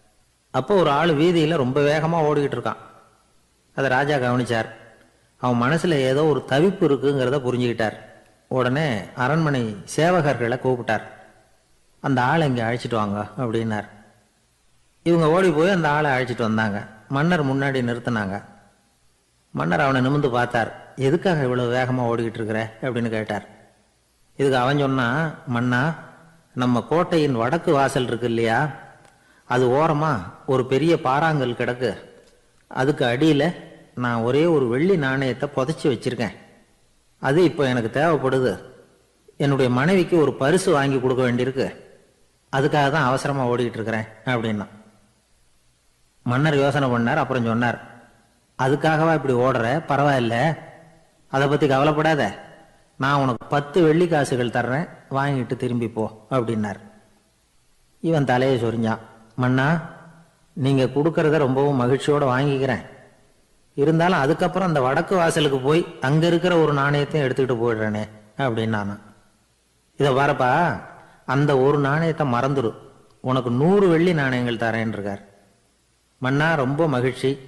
அப்போ ஒரு ஆள் வீதியில் ரொம்ப வேகமாக ஓடிக்கிட்டு இருக்கான். அதை ராஜா கவனிச்சார். அவன் மனசில் ஏதோ ஒரு தவிப்பு இருக்குங்கிறத புரிஞ்சுக்கிட்டார். உடனே அரண்மனை சேவகர்களை கூப்பிட்டார். அந்த ஆளை இங்கே அழைச்சிட்டு வாங்க அப்படின்னார். இவங்க ஓடி போய் அந்த ஆளை அழைச்சிட்டு வந்தாங்க. மன்னர் முன்னாடி நிறுத்தினாங்க. மன்னர் அவனை நிமிர்ந்து பார்த்தார். எதுக்காக இவ்வளவு வேகமாக ஓடிக்கிட்டு இருக்கிற அப்படின்னு கேட்டார். இதுக்கு அவன் சொன்னான், மன்னா நம்ம கோட்டையின் வடக்கு வாசல் இருக்கு இல்லையா, அது ஓரமாக ஒரு பெரிய பாறாங்கல் கிடக்கு. அதுக்கு அடியில் நான் ஒரே ஒரு வெள்ளி நாணயத்தை புதைச்சி வச்சிருக்கேன். அது இப்போ எனக்கு தேவைப்படுது. என்னுடைய மனைவிக்கு ஒரு பரிசு வாங்கி கொடுக்க வேண்டியிருக்கு. அதுக்காக தான் அவசரமாக ஓடிக்கிட்டு இருக்கிறேன் அப்படின்னா. மன்னர் யோசனை பண்ணார். அப்புறம் சொன்னார், அதுக்காகவா இப்படி ஓடுற? பரவாயில்ல, அதை பற்றி கவலைப்படாத. நான் உனக்கு பத்து வெள்ளி காசுகள் தர்றேன், வாங்கிட்டு திரும்பி போ அப்படின்னார். இவன் தலையை சொரிஞ்சான். மன்னா நீங்கள் கொடுக்கறத ரொம்பவும் மகிழ்ச்சியோடு வாங்கிக்கிறேன். இருந்தாலும் அதுக்கப்புறம் அந்த வடக்கு வாசலுக்கு போய் அங்கே இருக்கிற ஒரு நாணயத்தையும் எடுத்துக்கிட்டு போயிடுறேனே அப்படின்னானா. இதை வரப்பா, அந்த ஒரு நாணயத்தை மறந்துடு, உனக்கு நூறு வெள்ளி நாணயங்கள் தரேன் இருக்கார். மன்னா ரொம்ப மகிழ்ச்சி,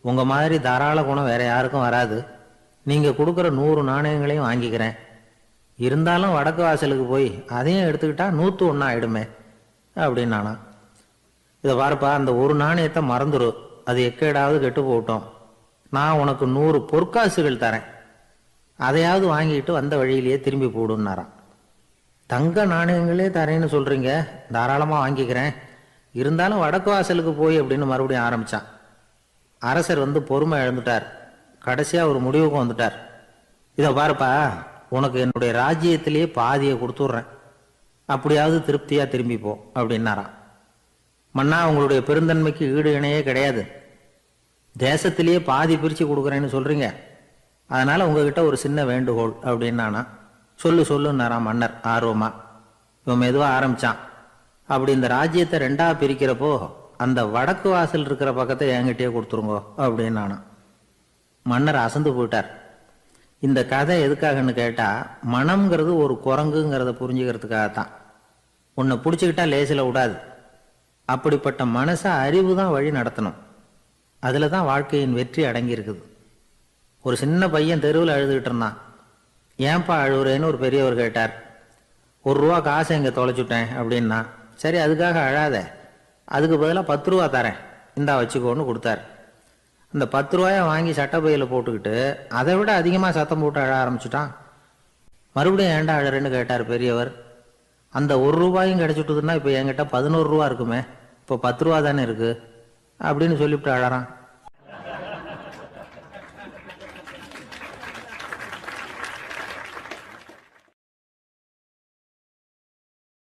உங்க மாதிரி தாராள குணம் வேற யாருக்கும் வராது. நீங்க கொடுக்குற நூறு நாணயங்களையும் வாங்கிக்கிறேன். இருந்தாலும் வடக்கு வாசலுக்கு போய் அதையும் எடுத்துக்கிட்டா நூற்று ஒன்றா ஆயிடுமே அப்படின்னு நானா. இதை பாருப்பா, அந்த ஒரு நாணயத்தை மறந்துடு, அது எக்கேடாவது கெட்டு போட்டோம். நான் உனக்கு நூறு பொற்காசுகள் தரேன், அதையாவது வாங்கிட்டு வந்த வழியிலேயே திரும்பி போடுன்னாரான். தங்க நாணயங்களே தரேன்னு சொல்றீங்க, தாராளமாக வாங்கிக்கிறேன், இருந்தாலும் வடக்கு வாசலுக்கு போய் அப்படின்னு மறுபடியும் ஆரம்பிச்சான். அரசர் வந்து பொறுமை இழந்துட்டார். கடைசியா ஒரு முடிவுக்கு வந்துட்டார். இதை பாருப்பா, உனக்கு என்னுடைய ராஜ்யத்திலேயே பாதியை கொடுத்துட்றேன், அப்படியாவது திருப்தியா திரும்பிப்போ அப்படின்னாராம். மன்னா, உங்களுடைய பெருந்தன்மைக்கு ஈடு இணையே கிடையாது. தேசத்திலேயே பாதி பிரிச்சு கொடுக்குறேன்னு சொல்றீங்க, அதனால உங்ககிட்ட ஒரு சின்ன வேண்டுகோள் அப்படின்னானா. சொல்லு சொல்லுன்னாராம் மன்னர் ஆர்வமா. இவன் மெதுவா ஆரம்பிச்சான். அப்படி இந்த ராஜ்யத்தை ரெண்டா பிரிக்கிறப்போ அந்த வடக்கு வாசல் இருக்கிற பக்கத்தை என்கிட்டயே கொடுத்துருங்கோ அப்படின்னானா. மன்னர் அசந்து போயிட்டார். இந்த கதை எதுக்காகன்னு கேட்டா, மனம்ங்கிறது ஒரு குரங்குங்கிறத புரிஞ்சுக்கிறதுக்காகத்தான். உன்னை பிடிச்சிக்கிட்டா லேசில விடாது. அப்படிப்பட்ட மனசை அறிவு தான் வழி நடத்தணும். அதுல தான் வாழ்க்கையின் வெற்றி அடங்கி இருக்குது. ஒரு சின்ன பையன் தெருவில் அழுதுகிட்டு இருந்தான். ஏன்பா அழுகுறேன்னு ஒரு பெரியவர் கேட்டார். ஒரு ரூபா காசை இங்கே தொலைச்சுட்டேன் அப்படின்னா. சரி, அதுக்காக அழாத, அதுக்கு பதிலாக பத்து ரூபா தரேன், இந்தா வச்சுக்கோன்னு கொடுத்தார். அந்த பத்து ரூபாயை வாங்கி சட்டப்பையில் போட்டுக்கிட்டு அதை விட அதிகமாக சத்தம் போட்டு அழ ஆரம்பிச்சுட்டான். மறுபடியும் ஏண்டா அழறேன்னு கேட்டார் பெரியவர். அந்த ஒரு ரூபாயும் கிடைச்சிட்டுதுன்னா இப்போ என்கிட்ட பதினோரு ரூபா இருக்குமே, இப்போ பத்து ரூபா தானே இருக்கு அப்படின்னு சொல்லிவிட்டு அழறான்.